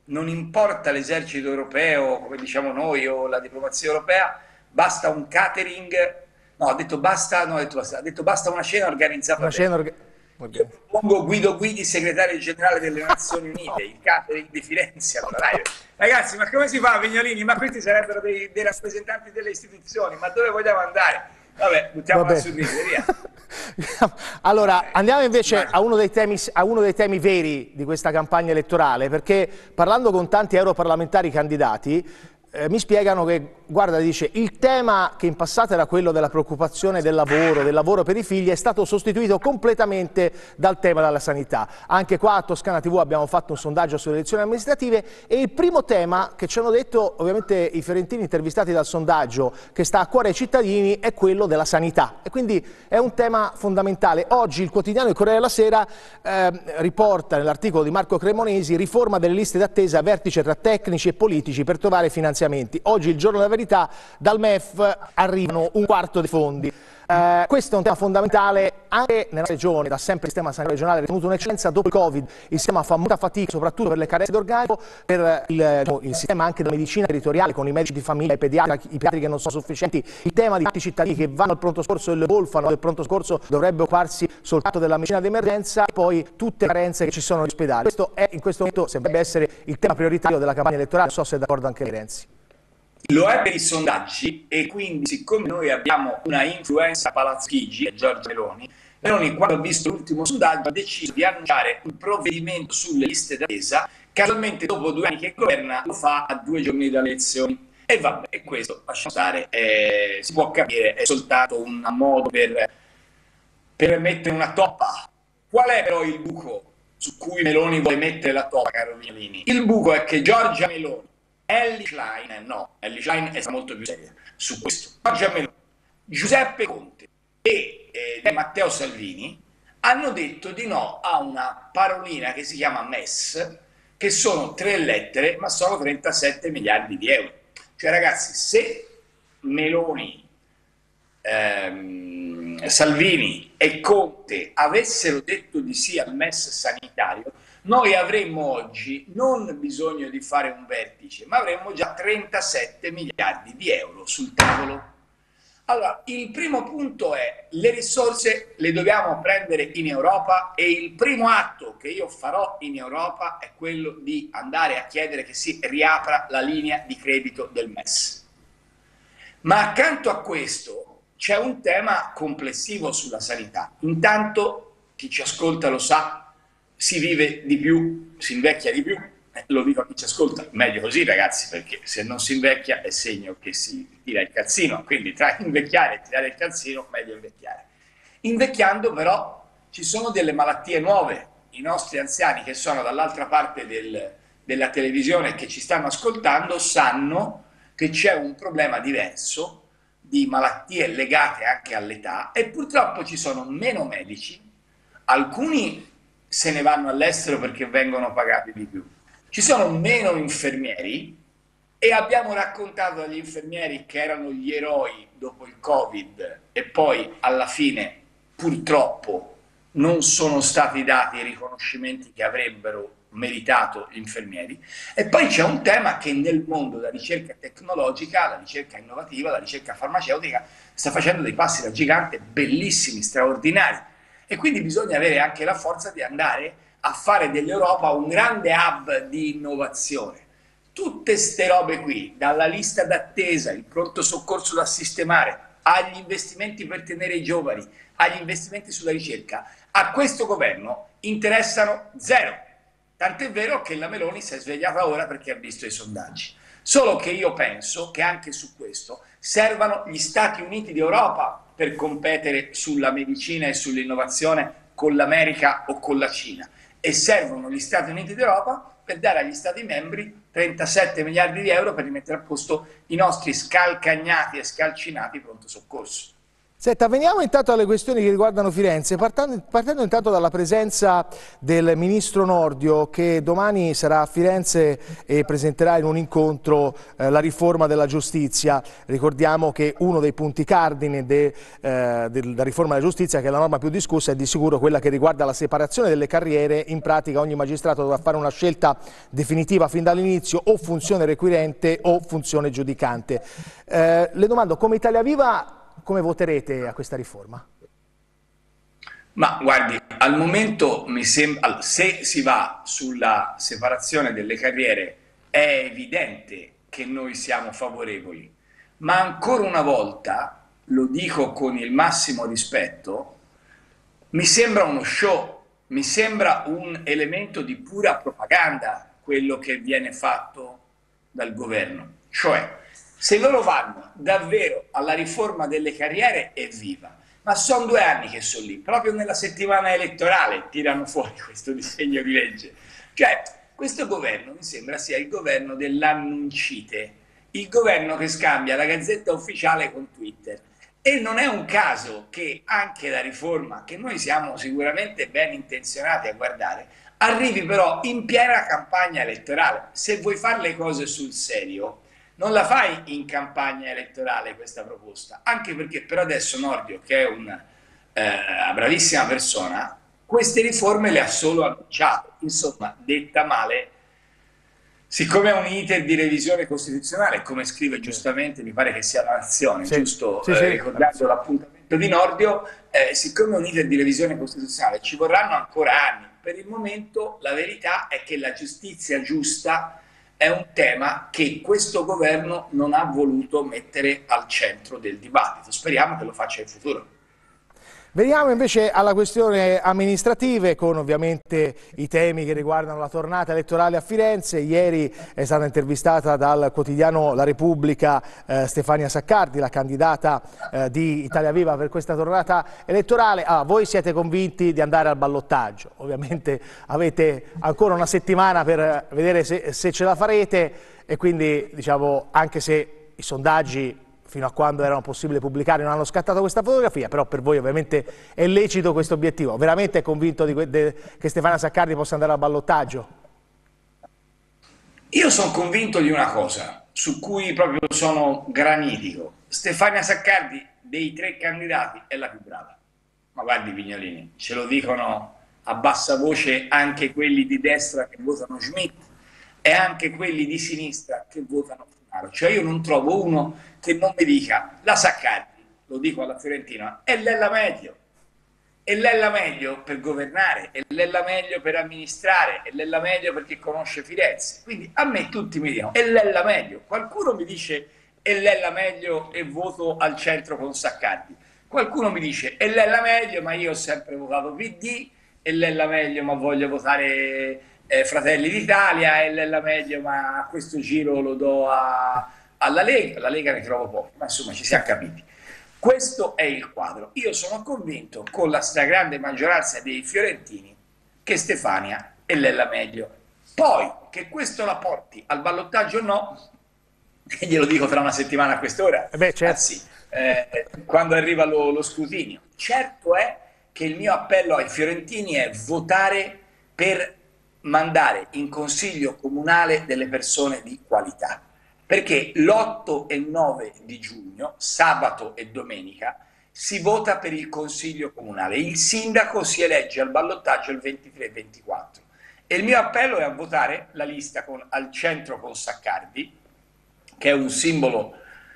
non importa l'esercito europeo, come diciamo noi, o la diplomazia europea, basta un catering, no, ha detto basta, no, ha detto basta una cena organizzata Una cena bene. Io propongo Guido Guidi, segretario generale delle Nazioni Unite, il catering di Firenze. Allora, dai, ragazzi, ma come si fa, Vignolini? Ma questi sarebbero dei rappresentanti delle istituzioni, ma dove vogliamo andare? Vabbè, buttiamola sul ridere, via. Allora, andiamo invece a uno dei temi veri di questa campagna elettorale, perché parlando con tanti europarlamentari candidati, mi spiegano che, guarda, dice, il tema che in passato era quello della preoccupazione del lavoro per i figli, è stato sostituito completamente dal tema della sanità. Anche qua a Toscana TV abbiamo fatto un sondaggio sulle elezioni amministrative e il primo tema che ci hanno detto, ovviamente i fiorentini intervistati dal sondaggio, che sta a cuore ai cittadini, è quello della sanità. E quindi è un tema fondamentale. Oggi il quotidiano Il Corriere della Sera riporta nell'articolo di Marco Cremonesi: riforma delle liste d'attesa, vertice tra tecnici e politici per trovare finanziamenti. Oggi il Giorno della Verità, dal MEF arrivano un quarto dei fondi. Questo è un tema fondamentale anche nella regione. Da sempre il sistema sanitario regionale è ritenuto un'eccellenza. Dopo il Covid il sistema fa molta fatica, soprattutto per le carenze d'organico, per il sistema anche della medicina territoriale, con i medici di famiglia, i pediatri che non sono sufficienti, il tema di tanti cittadini che vanno al pronto soccorso e lo golfano del pronto soccorso, dovrebbe occuparsi soltanto della medicina d'emergenza, e poi tutte le carenze che ci sono negli ospedali. Questo è in questo momento, sembrerebbe essere il tema prioritario della campagna elettorale. Non so se è d'accordo anche Renzi. Lo è per i sondaggi, e quindi, siccome noi abbiamo una influenza a Palazzo Chigi, e Giorgia Meloni, quando ha visto l'ultimo sondaggio, ha deciso di annunciare un provvedimento sulle liste d'attesa. Casualmente, dopo 2 anni che governa, lo fa a 2 giorni dalle elezioni. E vabbè, e questo, lasciamo stare, si può capire, è soltanto un modo per mettere una toppa. Qual è però il buco su cui Meloni vuole mettere la toppa, caro Vignolini? Il buco è che Giorgia Meloni, Elly Schlein è molto più seria su questo. Giorgia Meloni, Giuseppe Conte e Matteo Salvini hanno detto di no a una parolina che si chiama MES, che sono 3 lettere ma sono 37 miliardi di euro. Cioè, ragazzi, se Meloni, Salvini e Conte avessero detto di sì al MES sanitario, noi avremmo oggi non bisogno di fare un vertice, ma avremmo già 37 miliardi di euro sul tavolo. Allora, il primo punto è: le risorse le dobbiamo prendere in Europa, e il primo atto che io farò in Europa è quello di andare a chiedere che si riapra la linea di credito del MES. Ma accanto a questo c'è un tema complessivo sulla sanità. Intanto, chi ci ascolta lo sa, si vive di più, si invecchia di più, lo dico a chi ci ascolta, meglio così, ragazzi, perché se non si invecchia è segno che si tira il calzino, quindi tra invecchiare e tirare il calzino, meglio invecchiare. Invecchiando però ci sono delle malattie nuove. I nostri anziani che sono dall'altra parte della televisione, che ci stanno ascoltando, sanno che c'è un problema diverso di malattie legate anche all'età, e purtroppo ci sono meno medici. Alcuni se ne vanno all'estero perché vengono pagati di più. Ci sono meno infermieri, e abbiamo raccontato agli infermieri che erano gli eroi dopo il Covid, e poi alla fine purtroppo non sono stati dati i riconoscimenti che avrebbero meritato gli infermieri. E poi c'è un tema che nel mondo della ricerca tecnologica, la ricerca innovativa, la ricerca farmaceutica sta facendo dei passi da gigante bellissimi, straordinari. E quindi bisogna avere anche la forza di andare a fare dell'Europa un grande hub di innovazione. Tutte ste robe qui, dalla lista d'attesa, il pronto soccorso da sistemare, agli investimenti per tenere i giovani, agli investimenti sulla ricerca, a questo governo interessano zero. Tant'è vero che la Meloni si è svegliata ora perché ha visto i sondaggi. Solo che io penso che anche su questo servano gli Stati Uniti d'Europa per competere sulla medicina e sull'innovazione con l'America o con la Cina, e servono gli Stati Uniti d'Europa per dare agli Stati membri 37 miliardi di euro per rimettere a posto i nostri scalcagnati e scalcinati pronto soccorso. Senta, veniamo intanto alle questioni che riguardano Firenze, partendo intanto dalla presenza del Ministro Nordio che domani sarà a Firenze e presenterà in un incontro la riforma della giustizia. Ricordiamo che uno dei punti cardine della riforma della giustizia, che è la norma più discussa, è di sicuro quella che riguarda la separazione delle carriere. In pratica ogni magistrato dovrà fare una scelta definitiva fin dall'inizio, o funzione requirente o funzione giudicante. Le domando, come Italia Viva, come voterete a questa riforma? Ma guardi, al momento mi sembra, se si va sulla separazione delle carriere, è evidente che noi siamo favorevoli, ma ancora una volta, lo dico con il massimo rispetto, mi sembra uno show, mi sembra un elemento di pura propaganda quello che viene fatto dal governo. Cioè, se loro vanno davvero alla riforma delle carriere, evviva, ma sono 2 anni che sono lì, proprio nella settimana elettorale tirano fuori questo disegno di legge. Cioè, questo governo mi sembra sia il governo dell'annuncite, il governo che scambia la Gazzetta Ufficiale con Twitter. E non è un caso che anche la riforma, che noi siamo sicuramente ben intenzionati a guardare, arrivi però in piena campagna elettorale. Se vuoi fare le cose sul serio, non la fai in campagna elettorale questa proposta, anche perché per adesso Nordio, che è una bravissima persona, queste riforme le ha solo annunciate. Insomma, detta male, siccome è un iter di revisione costituzionale, come scrive giustamente, mi pare che sia la Nazione, Sì, giusto? sì, Ricordando l'appuntamento di Nordio, siccome è un iter di revisione costituzionale, ci vorranno ancora anni. Per il momento la verità è che la giustizia giusta è un tema che questo governo non ha voluto mettere al centro del dibattito. Speriamo che lo faccia in futuro. Veniamo invece alla questione amministrative, con ovviamente i temi che riguardano la tornata elettorale a Firenze. Ieri è stata intervistata dal quotidiano La Repubblica Stefania Saccardi, la candidata di Italia Viva per questa tornata elettorale. Voi siete convinti di andare al ballottaggio? Ovviamente avete ancora una settimana per vedere se ce la farete, e quindi, diciamo, anche se i sondaggi fino a quando erano possibili pubblicare non hanno scattato questa fotografia, però per voi ovviamente è lecito questo obiettivo. Veramente è convinto che Stefania Saccardi possa andare al ballottaggio? Io sono convinto di una cosa, su cui proprio sono granitico. Stefania Saccardi, dei 3 candidati, è la più brava. Ma guardi Vignolini, ce lo dicono a bassa voce anche quelli di destra che votano Schmidt e anche quelli di sinistra che votano Funaro. Cioè io non trovo uno che non mi dica la Saccardi, lo dico alla Fiorentina, è lei la meglio. E lei la meglio per governare, e lei la meglio per amministrare, e lei la meglio perché conosce Firenze. Quindi a me tutti mi dicono, e lei la meglio. Qualcuno mi dice, e lei la meglio e voto al centro con Saccardi. Qualcuno mi dice, e lei la meglio, ma io ho sempre votato PD, e lei la meglio, ma voglio votare Fratelli d'Italia, e lei la meglio, ma a questo giro lo do alla Lega. La Lega ne trovo pochi, ma insomma ci siamo capiti. Questo è il quadro. Io sono convinto, con la stragrande maggioranza dei fiorentini, che Stefania è la meglio. Poi, che questo la porti al ballottaggio o no, glielo dico tra una settimana a quest'ora, certo. Anzi, quando arriva lo scrutinio. Certo è che il mio appello ai fiorentini è votare per mandare in consiglio comunale delle persone di qualità. Perché l'8 e 9 di giugno, sabato e domenica, si vota per il consiglio comunale. Il sindaco si elegge al ballottaggio il 23 e 24. E il mio appello è a votare la lista al centro con Saccardi, che è un simbolo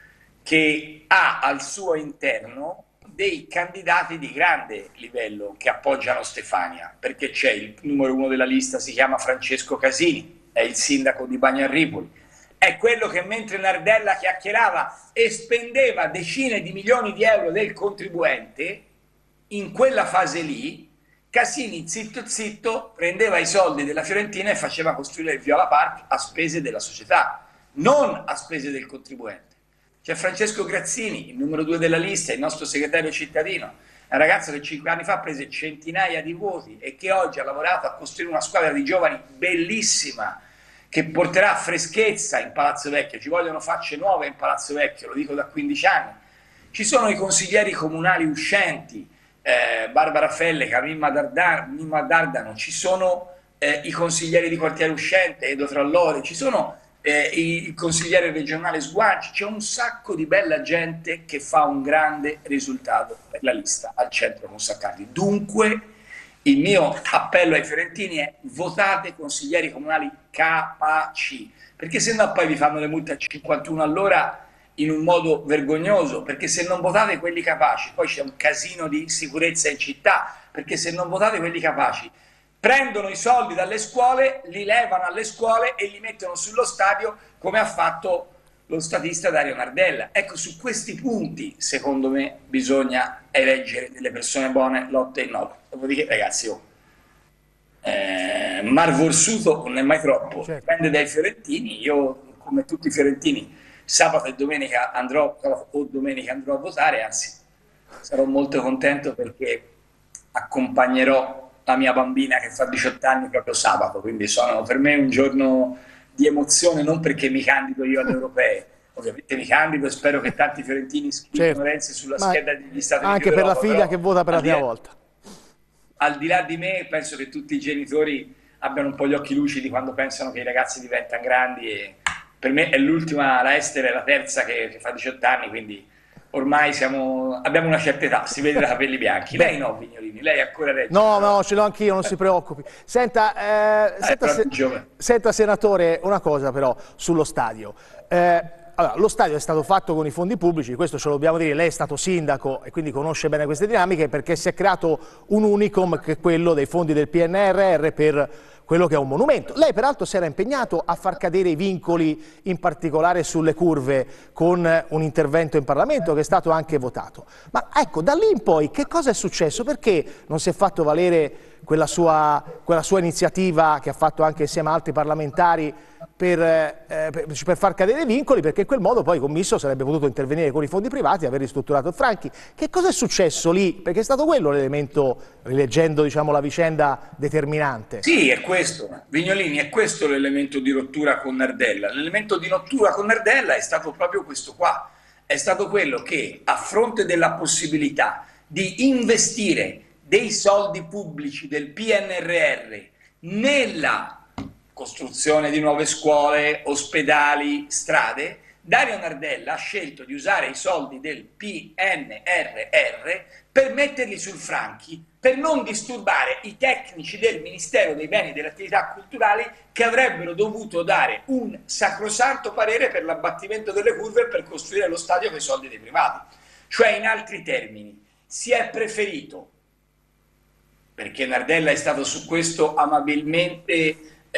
che ha al suo interno dei candidati di grande livello che appoggiano Stefania, perché c'è il numero 1 della lista, si chiama Francesco Casini, è il sindaco di Bagnarripoli. È quello che mentre Nardella chiacchierava e spendeva decine di milioni di euro del contribuente, in quella fase lì, Casini zitto zitto prendeva i soldi della Fiorentina e faceva costruire il Viola Park a spese della società, non a spese del contribuente. C'è Francesco Grazzini, il numero 2 della lista, il nostro segretario cittadino, un ragazzo che 5 anni fa prese centinaia di voti e che oggi ha lavorato a costruire una squadra di giovani bellissima, che porterà freschezza in Palazzo Vecchio. Ci vogliono facce nuove in Palazzo Vecchio, lo dico da 15 anni. ci sono i consiglieri comunali uscenti, Barbara Felleca, Mimma Dardano, ci sono i consiglieri di quartiere uscente, Edo Trallore, ci sono il consigliere regionale Sguarci, c'è un sacco di bella gente che fa un grande risultato per la lista al centro con Saccardi. Dunque il mio appello ai fiorentini è: votate consiglieri comunali capaci, perché se no poi vi fanno le multe a 51 all'ora in un modo vergognoso, perché se non votate quelli capaci poi c'è un casino di sicurezza in città, perché se non votate quelli capaci prendono i soldi dalle scuole, li levano alle scuole e li mettono sullo stadio, come ha fatto lo statista Dario Nardella. Ecco, su questi punti secondo me bisogna eleggere delle persone buone, lotte e no. Dopodiché ragazzi, Mar Vorsuto non è mai troppo, dipende dai fiorentini. Io, come tutti i fiorentini, sabato e domenica andrò a votare, anzi sarò molto contento perché accompagnerò la mia bambina che fa 18 anni proprio sabato, quindi sono per me un giorno di emozione, non perché mi candido io alle europee, ovviamente mi candido e spero che tanti fiorentini scrivano Renzi sulla scheda degli Stati Uniti anche per la figlia che vota per la prima volta. Al di là di me, penso che tutti i genitori abbiano un po' gli occhi lucidi quando pensano che i ragazzi diventano grandi, e per me è l'ultima, la Ester è la terza che fa 18 anni, quindi ormai abbiamo una certa età, si vede da capelli bianchi. Lei no, Vignolini, lei è ancora regge. No, ce l'ho anch'io, non si preoccupi. Senta, senatore, una cosa però sullo stadio. Allora, lo stadio è stato fatto con i fondi pubblici, questo ce lo dobbiamo dire, lei è stato sindaco e quindi conosce bene queste dinamiche, perché si è creato un unicum che è quello dei fondi del PNRR per quello che è un monumento. Lei peraltro si era impegnato a far cadere i vincoli, in particolare sulle curve, con un intervento in Parlamento che è stato anche votato. Ma ecco, da lì in poi che cosa è successo? Perché non si è fatto valere quella sua iniziativa che ha fatto anche insieme a altri parlamentari per far cadere i vincoli, perché in quel modo poi il commisso sarebbe potuto intervenire con i fondi privati e aver ristrutturato il Franchi. Che cosa è successo lì? Perché è stato quello l'elemento, rileggendo diciamo la vicenda, determinante. Sì, è questo, Vignolini, è questo l'elemento di rottura con Nardella. L'elemento di rottura con Nardella è stato proprio questo qua, è stato quello che, a fronte della possibilità di investire dei soldi pubblici del PNRR nella costruzione di nuove scuole, ospedali, strade, Dario Nardella ha scelto di usare i soldi del PNRR per metterli sul Franchi, per non disturbare i tecnici del Ministero dei Beni e delle Attività Culturali, che avrebbero dovuto dare un sacrosanto parere per l'abbattimento delle curve e per costruire lo stadio con i soldi dei privati. Cioè, in altri termini, si è preferito, perché Nardella è stato su questo amabilmente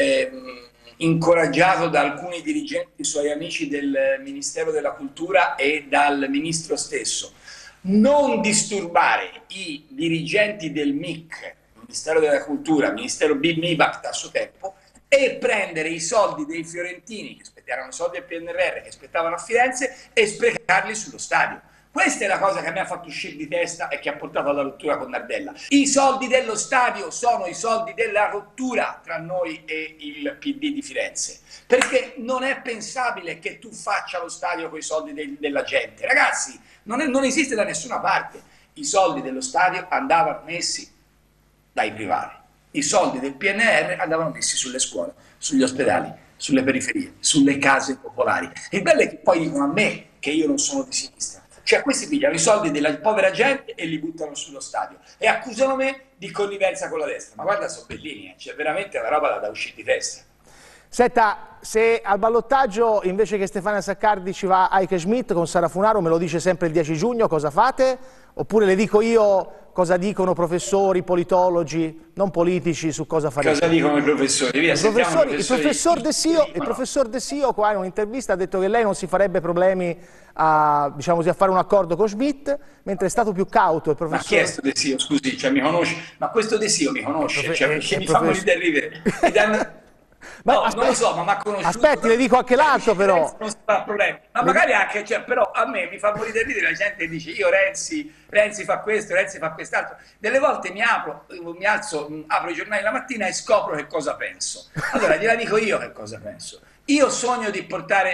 incoraggiato da alcuni dirigenti suoi amici del Ministero della Cultura e dal ministro stesso, non disturbare i dirigenti del MIC, Ministero della Cultura, Ministero MIBACT a suo tempo, e prendere i soldi dei fiorentini, che erano i soldi del PNRR, che aspettavano a Firenze, e sprecarli sullo stadio. Questa è la cosa che mi ha fatto uscire di testa e che ha portato alla rottura con Nardella. I soldi dello stadio sono i soldi della rottura tra noi e il PD di Firenze, perché non è pensabile che tu faccia lo stadio con i soldi della gente. Ragazzi, non esiste da nessuna parte. I soldi dello stadio andavano messi dai privati, i soldi del PNR andavano messi sulle scuole, sugli ospedali, sulle periferie, sulle case popolari. Il bello è che poi dicono a me che io non sono di sinistra. Cioè questi pigliano i soldi della povera gente e li buttano sullo stadio e accusano me di connivenza con la destra. Ma guarda, sono bellini, cioè veramente una roba da uscire di testa. Senta, se al ballottaggio invece che Stefania Saccardi ci va Heike Schmidt con Sara Funaro, me lo dice sempre il 10 giugno, cosa fate? Oppure le dico io cosa dicono professori, politologi, non politici, su cosa farete? Cosa dicono i professori? Via, il professor De Sio qua in un'intervista ha detto che lei non si farebbe problemi a, diciamo così, a fare un accordo con Schmidt, mentre è stato più cauto il professor... Ma chi è questo De Sio? Scusi, cioè mi conosce? Ma questo De Sio mi conosce? Cioè perché mi fa morire da ridere? No, non lo so, ma mi ha conosciuto. Aspetti, le dico anche l'altro però. Non si fa problemi. Ma magari anche, cioè, però a me mi fa morire da ridere, la gente dice io Renzi fa questo, Renzi fa quest'altro. Delle volte mi alzo, apro i giornali la mattina e scopro che cosa penso. Allora gliela dico io che cosa penso. Io sogno di portare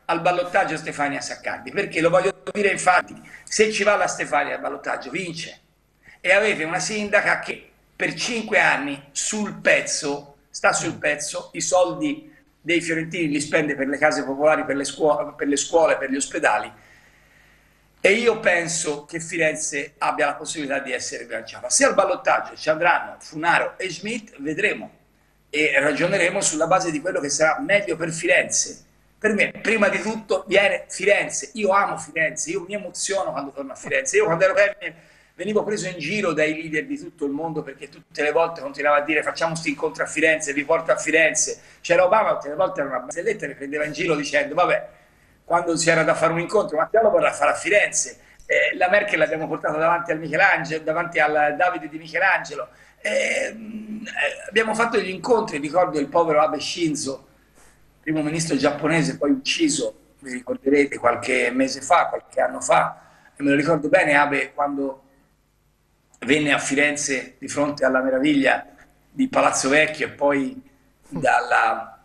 al ballottaggio Stefania Saccardi, perché lo voglio dire infatti, se ci va la Stefania al ballottaggio vince, e avete una sindaca che per 5 anni sul pezzo, sta sul pezzo, i soldi dei fiorentini li spende per le case popolari, per le scuole, per gli ospedali, e io penso che Firenze abbia la possibilità di essere rilanciata. Se al ballottaggio ci andranno Funaro e Schmidt, vedremo e ragioneremo sulla base di quello che sarà meglio per Firenze. Per me, prima di tutto, viene Firenze. Io amo Firenze, io mi emoziono quando torno a Firenze. Io quando ero premier venivo preso in giro dai leader di tutto il mondo perché tutte le volte continuava a dire facciamo questo incontro a Firenze, vi porto a Firenze. C'era Obama, tutte le volte era una barzelletta, le prendeva in giro dicendo vabbè, quando c'era da fare un incontro, Matteo lo vorrà fare a Firenze. La Merkel l'abbiamo portata davanti al Michelangelo, davanti al Davide di Michelangelo. Abbiamo fatto degli incontri, ricordo il povero Abe Shinzo, primo ministro giapponese, poi ucciso, vi ricorderete, qualche mese fa, qualche anno fa, e me lo ricordo bene Abe quando venne a Firenze di fronte alla meraviglia di Palazzo Vecchio e poi dalla,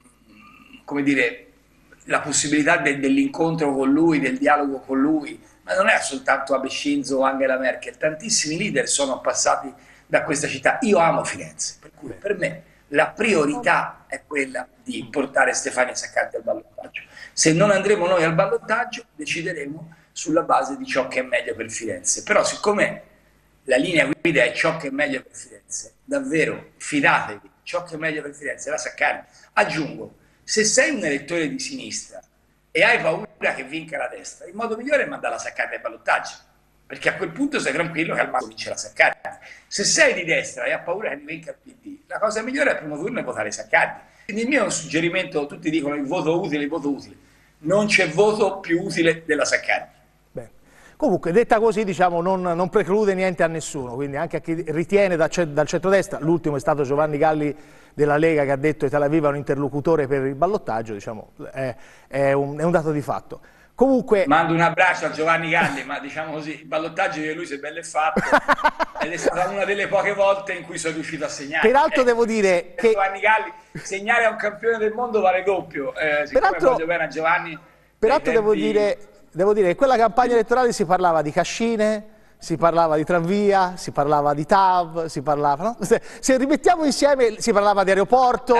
come dire, la possibilità dell'incontro con lui, del dialogo con lui, ma non è soltanto Abe Shinzo o Angela Merkel, tantissimi leader sono passati da questa città. Io amo Firenze, per cui per me la priorità è quella di portare Stefania Saccardi al ballottaggio. Se non andremo noi al ballottaggio, decideremo sulla base di ciò che è meglio per Firenze. Però siccome la linea guida è ciò che è meglio per Firenze, davvero fidatevi, ciò che è meglio per Firenze è la Saccardi. Aggiungo, se sei un elettore di sinistra e hai paura che vinca la destra, il modo migliore è mandare la Saccardi al ballottaggio, perché a quel punto sei tranquillo che al massimo vince la Saccardi. Se sei di destra e hai paura che vinca il PD, la cosa migliore al primo turno è votare Saccardi. Quindi il mio suggerimento, tutti dicono il voto utile, non c'è voto più utile della Saccardi. Beh. Comunque, detta così, diciamo, non preclude niente a nessuno, quindi anche a chi ritiene dal centrodestra, l'ultimo è stato Giovanni Galli della Lega che ha detto che Italia Viva è un interlocutore per il ballottaggio, diciamo, è un dato di fatto. Comunque... Mando un abbraccio a Giovanni Galli, ma diciamo così, il ballottaggio di lui si è bello fatto ed è stata una delle poche volte in cui sono riuscito a segnare. Peraltro devo dire che... Giovanni Galli, segnare a un campione del mondo vale doppio, siccome voglio bene a Giovanni... Peraltro devo dire che in quella campagna elettorale si parlava di cascine, si parlava di tranvia, si parlava di TAV, si parlava... No? Se rimettiamo insieme si parlava di aeroporto...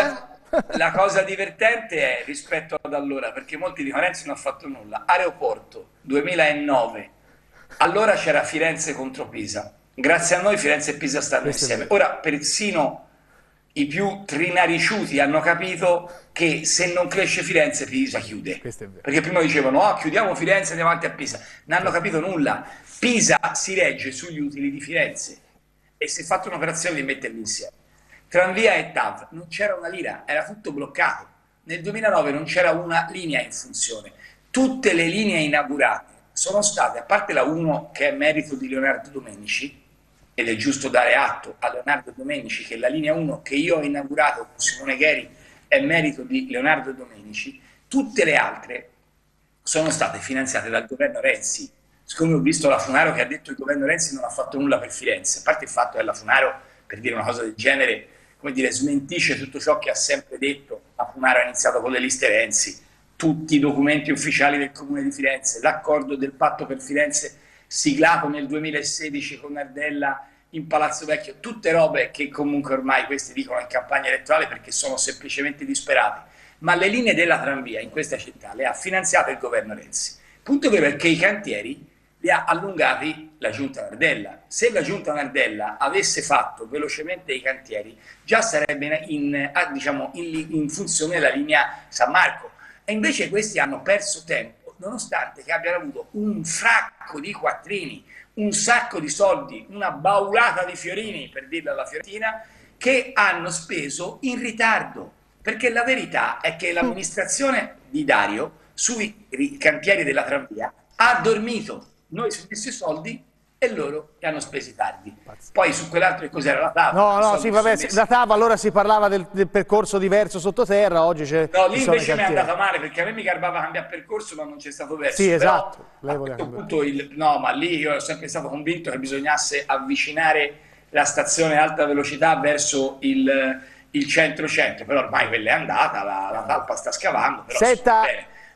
La cosa divertente è rispetto ad allora, perché molti dicono Renzi non ha fatto nulla. Aeroporto 2009, allora c'era Firenze contro Pisa. Grazie a noi Firenze e Pisa stanno insieme. Ora persino i più trinariciuti hanno capito che se non cresce Firenze, Pisa chiude. Perché prima dicevano oh, chiudiamo Firenze e andiamo avanti a Pisa. Non hanno capito nulla. Pisa si regge sugli utili di Firenze e si è fatta un'operazione di metterli insieme. Tranvia e TAV, non c'era una lira, era tutto bloccato. Nel 2009 non c'era una linea in funzione. Tutte le linee inaugurate sono state, a parte la 1 che è merito di Leonardo Domenici, ed è giusto dare atto a Leonardo Domenici che la linea 1 che io ho inaugurato con Simone Gheri è merito di Leonardo Domenici, tutte le altre sono state finanziate dal governo Renzi. Siccome ho visto la Funaro che ha detto che il governo Renzi non ha fatto nulla per Firenze, a parte il fatto che la Funaro, per dire una cosa del genere, come dire, smentisce tutto ciò che ha sempre detto. La Funaro ha iniziato con le liste Renzi, tutti i documenti ufficiali del Comune di Firenze, l'accordo del patto per Firenze siglato nel 2016 con Nardella in Palazzo Vecchio, tutte robe che comunque ormai questi dicono in campagna elettorale perché sono semplicemente disperati. Ma le linee della tranvia in questa città le ha finanziate il governo Renzi. Punto vero è che i cantieri li ha allungati la giunta Nardella. Se la giunta Nardella avesse fatto velocemente i cantieri, già sarebbe in funzione la linea San Marco. E invece questi hanno perso tempo, nonostante che abbiano avuto un fracco di quattrini, un sacco di soldi, una baulata di fiorini, per dirla alla fiorentina, che hanno speso in ritardo. Perché la verità è che l'amministrazione di Dario sui cantieri della tranvia ha dormito. Noi ci messo i soldi e loro li hanno spesi tardi. Poi su quell'altro che cos'era la TAV? No, sì, vabbè, la TAV allora si parlava del percorso diverso sottoterra, oggi c'è... No, lì invece mi è andata male, perché a me mi garbava cambiare percorso, ma non c'è stato verso. Sì, esatto. Però, a questo punto no, ma lì io ero sempre stato convinto che bisognasse avvicinare la stazione alta velocità verso il centro-centro, però ormai quella è andata, la talpa sta scavando, però senta,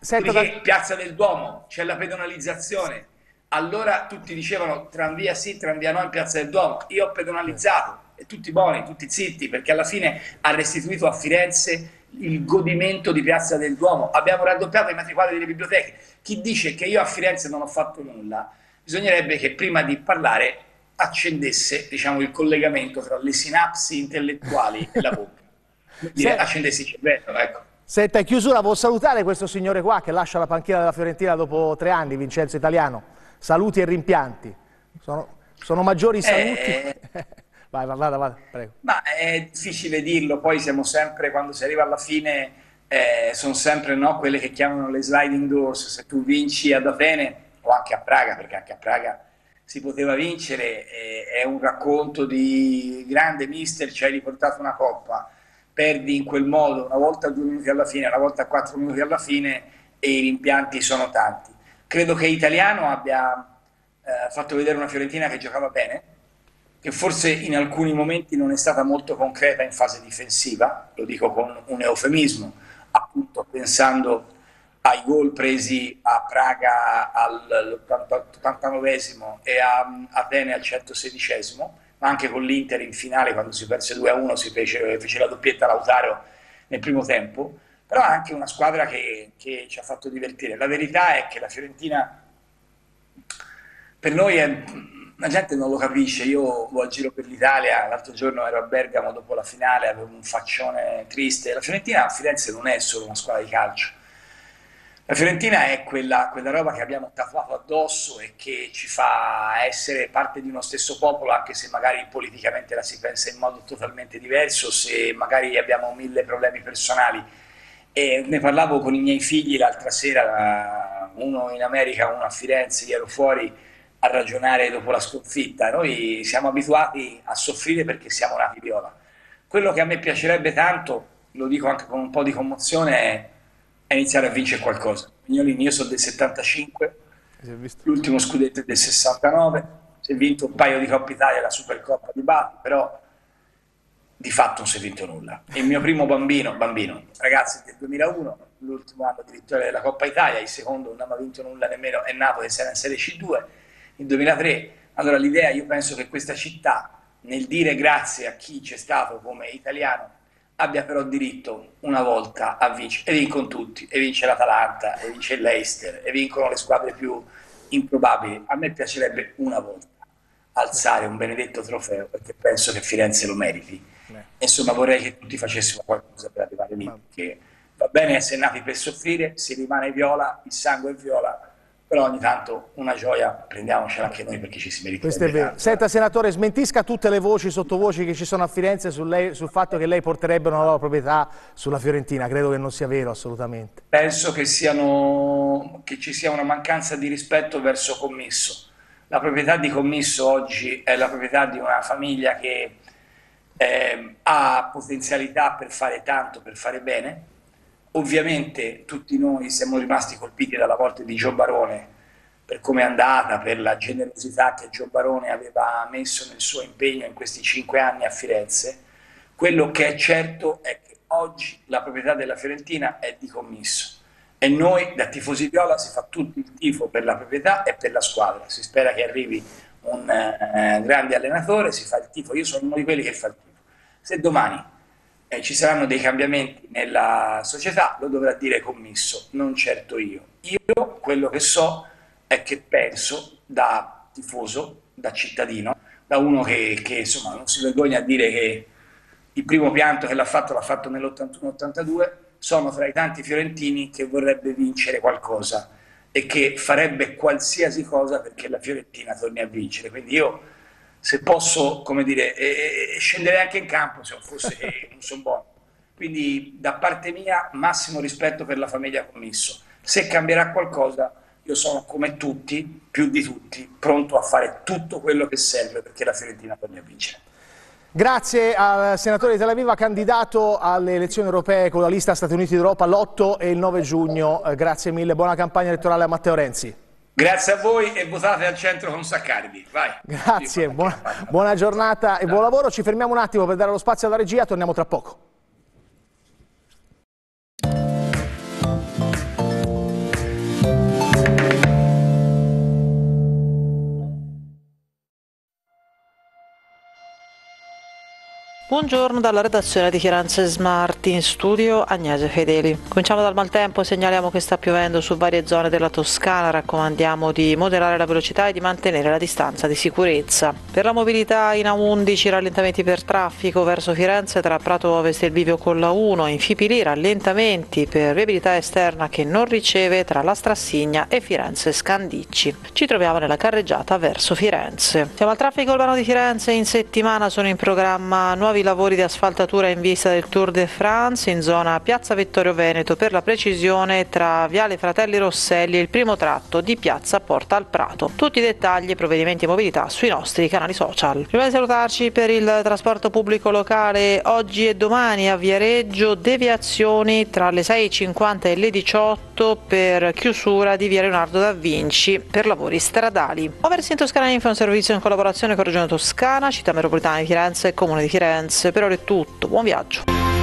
Perché Piazza del Duomo c'è la pedonalizzazione. Allora tutti dicevano tranvia sì, tranvia no in Piazza del Duomo. Io ho pedonalizzato e tutti buoni, tutti zitti, perché alla fine ha restituito a Firenze il godimento di Piazza del Duomo. Abbiamo raddoppiato i metri quadri delle biblioteche. Chi dice che io a Firenze non ho fatto nulla, bisognerebbe che prima di parlare accendesse, diciamo, il collegamento tra le sinapsi intellettuali e la bocca. Accendesse il cervello, ecco. Senta, in chiusura, vuol salutare questo signore qua che lascia la panchina della Fiorentina dopo 3 anni, Vincenzo Italiano. Saluti e rimpianti. Sono maggiori saluti. Vada, prego. Ma è difficile dirlo, poi siamo sempre, quando si arriva alla fine, sono sempre quelle che chiamano le sliding doors. Se tu vinci ad Atene, o anche a Praga, perché anche a Praga si poteva vincere, è un racconto di grande mister, ci hai riportato una coppa, perdi in quel modo, una volta a 2 minuti alla fine, una volta a 4 minuti alla fine, e i rimpianti sono tanti. Credo che Italiano abbia fatto vedere una Fiorentina che giocava bene, che forse in alcuni momenti non è stata molto concreta in fase difensiva, lo dico con un eufemismo, appunto pensando ai gol presi a Praga all'89esimo e a Atene al 116esimo, ma anche con l'Inter in finale, quando si perse 2-1, fece la doppietta Lautaro nel primo tempo, però è anche una squadra che ci ha fatto divertire. La verità è che la Fiorentina per noi la gente non lo capisce. Io a giro per l'Italia, l'altro giorno ero a Bergamo dopo la finale, avevo un faccione triste. La Fiorentina a Firenze non è solo una squadra di calcio. La Fiorentina è quella roba che abbiamo tatuato addosso e che ci fa essere parte di uno stesso popolo, anche se magari politicamente la si pensa in modo totalmente diverso, se magari abbiamo 1000 problemi personali. E ne parlavo con i miei figli l'altra sera, uno in America, uno a Firenze, io ero fuori a ragionare dopo la sconfitta. Noi siamo abituati a soffrire perché siamo nati viola. Quello che a me piacerebbe tanto, lo dico anche con un po' di commozione, è iniziare a vincere qualcosa. Mignolini, io sono del 75, l'ultimo scudetto è del 69, si è vinto un paio di Coppa Italia, la Supercoppa di Bari, però di fatto non si è vinto nulla. Il mio primo bambino, ragazzi, del 2001, l'ultimo anno di vittoria della Coppa Italia, il secondo non aveva vinto nulla nemmeno, è nato che era in Serie C2, nel 2003. Allora l'idea, io penso che questa città, nel dire grazie a chi c'è stato come italiano, abbia però diritto una volta a vincere, e vincono tutti, e vince l'Atalanta, e vince l'Eister, e vincono le squadre più improbabili. A me piacerebbe una volta alzare un benedetto trofeo, perché penso che Firenze lo meriti. Insomma, vorrei che tutti facessimo qualcosa per arrivare lì, perché va bene essere nati per soffrire, si rimane viola, il sangue è viola, però ogni tanto una gioia prendiamocela anche noi, perché ci si merita. Questo è vero. Senta, senatore, smentisca tutte le voci, sottovoci che ci sono a Firenze sul fatto che lei porterebbe una nuova proprietà sulla Fiorentina. Credo che non sia vero assolutamente. Penso che ci sia una mancanza di rispetto verso Commisso. La proprietà di Commisso oggi è la proprietà di una famiglia che ha potenzialità per fare tanto, per fare bene. Ovviamente tutti noi siamo rimasti colpiti dalla morte di Gio Barone, per come è andata, per la generosità che Gio Barone aveva messo nel suo impegno in questi 5 anni a Firenze. Quello che è certo è che oggi la proprietà della Fiorentina è di Commisso, e noi da tifosi viola si fa tutto il tifo per la proprietà e per la squadra. Si spera che arrivi un grande allenatore, si fa il tifo. Io sono uno di quelli che fa il tifo. Se domani ci saranno dei cambiamenti nella società, lo dovrà dire Commisso, non certo io. Io quello che so è che penso, da tifoso, da cittadino, da uno che insomma non si vergogna a dire che il primo pianto che l'ha fatto nell'81-82, sono tra i tanti fiorentini che vorrebbe vincere qualcosa e che farebbe qualsiasi cosa perché la Fiorentina torni a vincere. Quindi io, se posso, come dire, scenderei anche in campo se non fosse un son buono. Quindi da parte mia massimo rispetto per la famiglia Commisso. Se cambierà qualcosa, io sono come tutti, più di tutti, pronto a fare tutto quello che serve perché la Fiorentina torni a vincere. Grazie al senatore di Tel Aviv, candidato alle elezioni europee con la lista Stati Uniti d'Europa l'8 e il 9 giugno. Grazie mille, buona campagna elettorale a Matteo Renzi. Grazie a voi e votate al centro con Saccardi. Vai. Grazie, buona giornata e buon lavoro. Ci fermiamo un attimo per dare lo spazio alla regia, torniamo tra poco. Buongiorno dalla redazione di Firenze Smart, in studio Agnese Fedeli. Cominciamo dal maltempo, segnaliamo che sta piovendo su varie zone della Toscana, raccomandiamo di moderare la velocità e di mantenere la distanza di sicurezza. Per la mobilità in A11 rallentamenti per traffico verso Firenze tra Prato Ovest e il bivio con la 1, in Fipili rallentamenti per viabilità esterna che non riceve tra la Strassigna e Firenze Scandicci. Ci troviamo nella carreggiata verso Firenze. Siamo al traffico urbano di Firenze, in settimana sono in programma nuovi lavori di asfaltatura in vista del Tour de France in zona Piazza Vittorio Veneto, per la precisione tra Viale Fratelli Rosselli e il primo tratto di Piazza Porta al Prato. Tutti i dettagli e provvedimenti e mobilità sui nostri canali social. Prima di salutarci, per il trasporto pubblico locale oggi e domani a Viareggio deviazioni tra le 6:50 e le 18 per chiusura di via Leonardo da Vinci per lavori stradali. Muoversi in Toscana Info è un servizio in collaborazione con Regione Toscana, Città Metropolitana di Firenze e Comune di Firenze. Per ora è tutto, buon viaggio.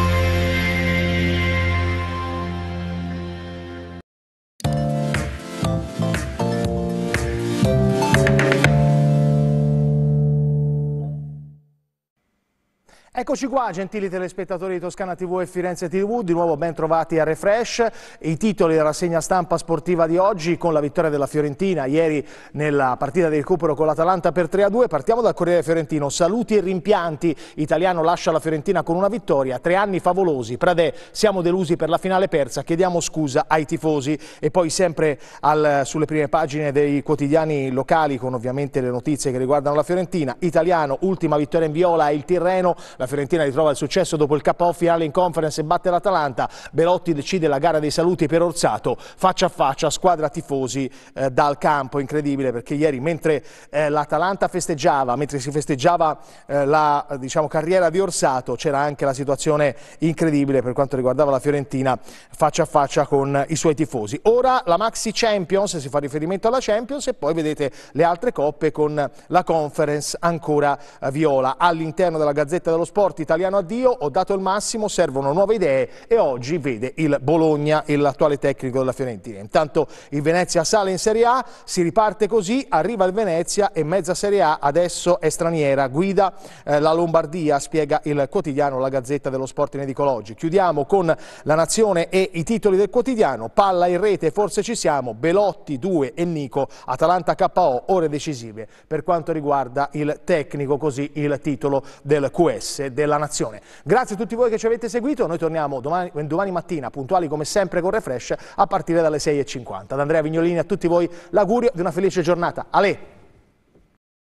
Eccoci qua, gentili telespettatori di Toscana TV e Firenze TV, di nuovo ben trovati a Refresh. I titoli della rassegna stampa sportiva di oggi: con la vittoria della Fiorentina ieri nella partita di recupero con l'Atalanta per 3-2. Partiamo dal Corriere Fiorentino: saluti e rimpianti, Italiano lascia la Fiorentina con una vittoria, 3 anni favolosi, Pradè, siamo delusi per la finale persa, chiediamo scusa ai tifosi. E poi sempre sulle prime pagine dei quotidiani locali, con ovviamente le notizie che riguardano la Fiorentina. Italiano, ultima vittoria in viola e il Tirreno. La Fiorentina ritrova il successo dopo il KO finale in Conference e batte l'Atalanta. Belotti decide la gara dei saluti per Orsato, faccia a faccia, squadra tifosi dal campo. Incredibile, perché ieri mentre l'Atalanta festeggiava, mentre si festeggiava la carriera di Orsato, c'era anche la situazione incredibile per quanto riguardava la Fiorentina faccia a faccia con i suoi tifosi. Ora la Maxi Champions, si fa riferimento alla Champions, e poi vedete le altre coppe con la Conference ancora viola. All'interno della Gazzetta dello Sport: Italiano addio, ho dato il massimo, servono nuove idee, e oggi vede il Bologna, l'attuale tecnico della Fiorentina. Intanto il Venezia sale in Serie A, si riparte così, arriva il Venezia e mezza Serie A adesso è straniera, guida la Lombardia, spiega il quotidiano La Gazzetta dello Sport in edicola oggi. Chiudiamo con La Nazione e i titoli del quotidiano: palla in rete, forse ci siamo, Belotti 2 e Nico, Atalanta KO, ore decisive per quanto riguarda il tecnico, così il titolo del QS della Nazione. Grazie a tutti voi che ci avete seguito, noi torniamo domani mattina puntuali come sempre con Refresh a partire dalle 6:50. Ad Andrea Vignolini e a tutti voi l'augurio di una felice giornata. Ale!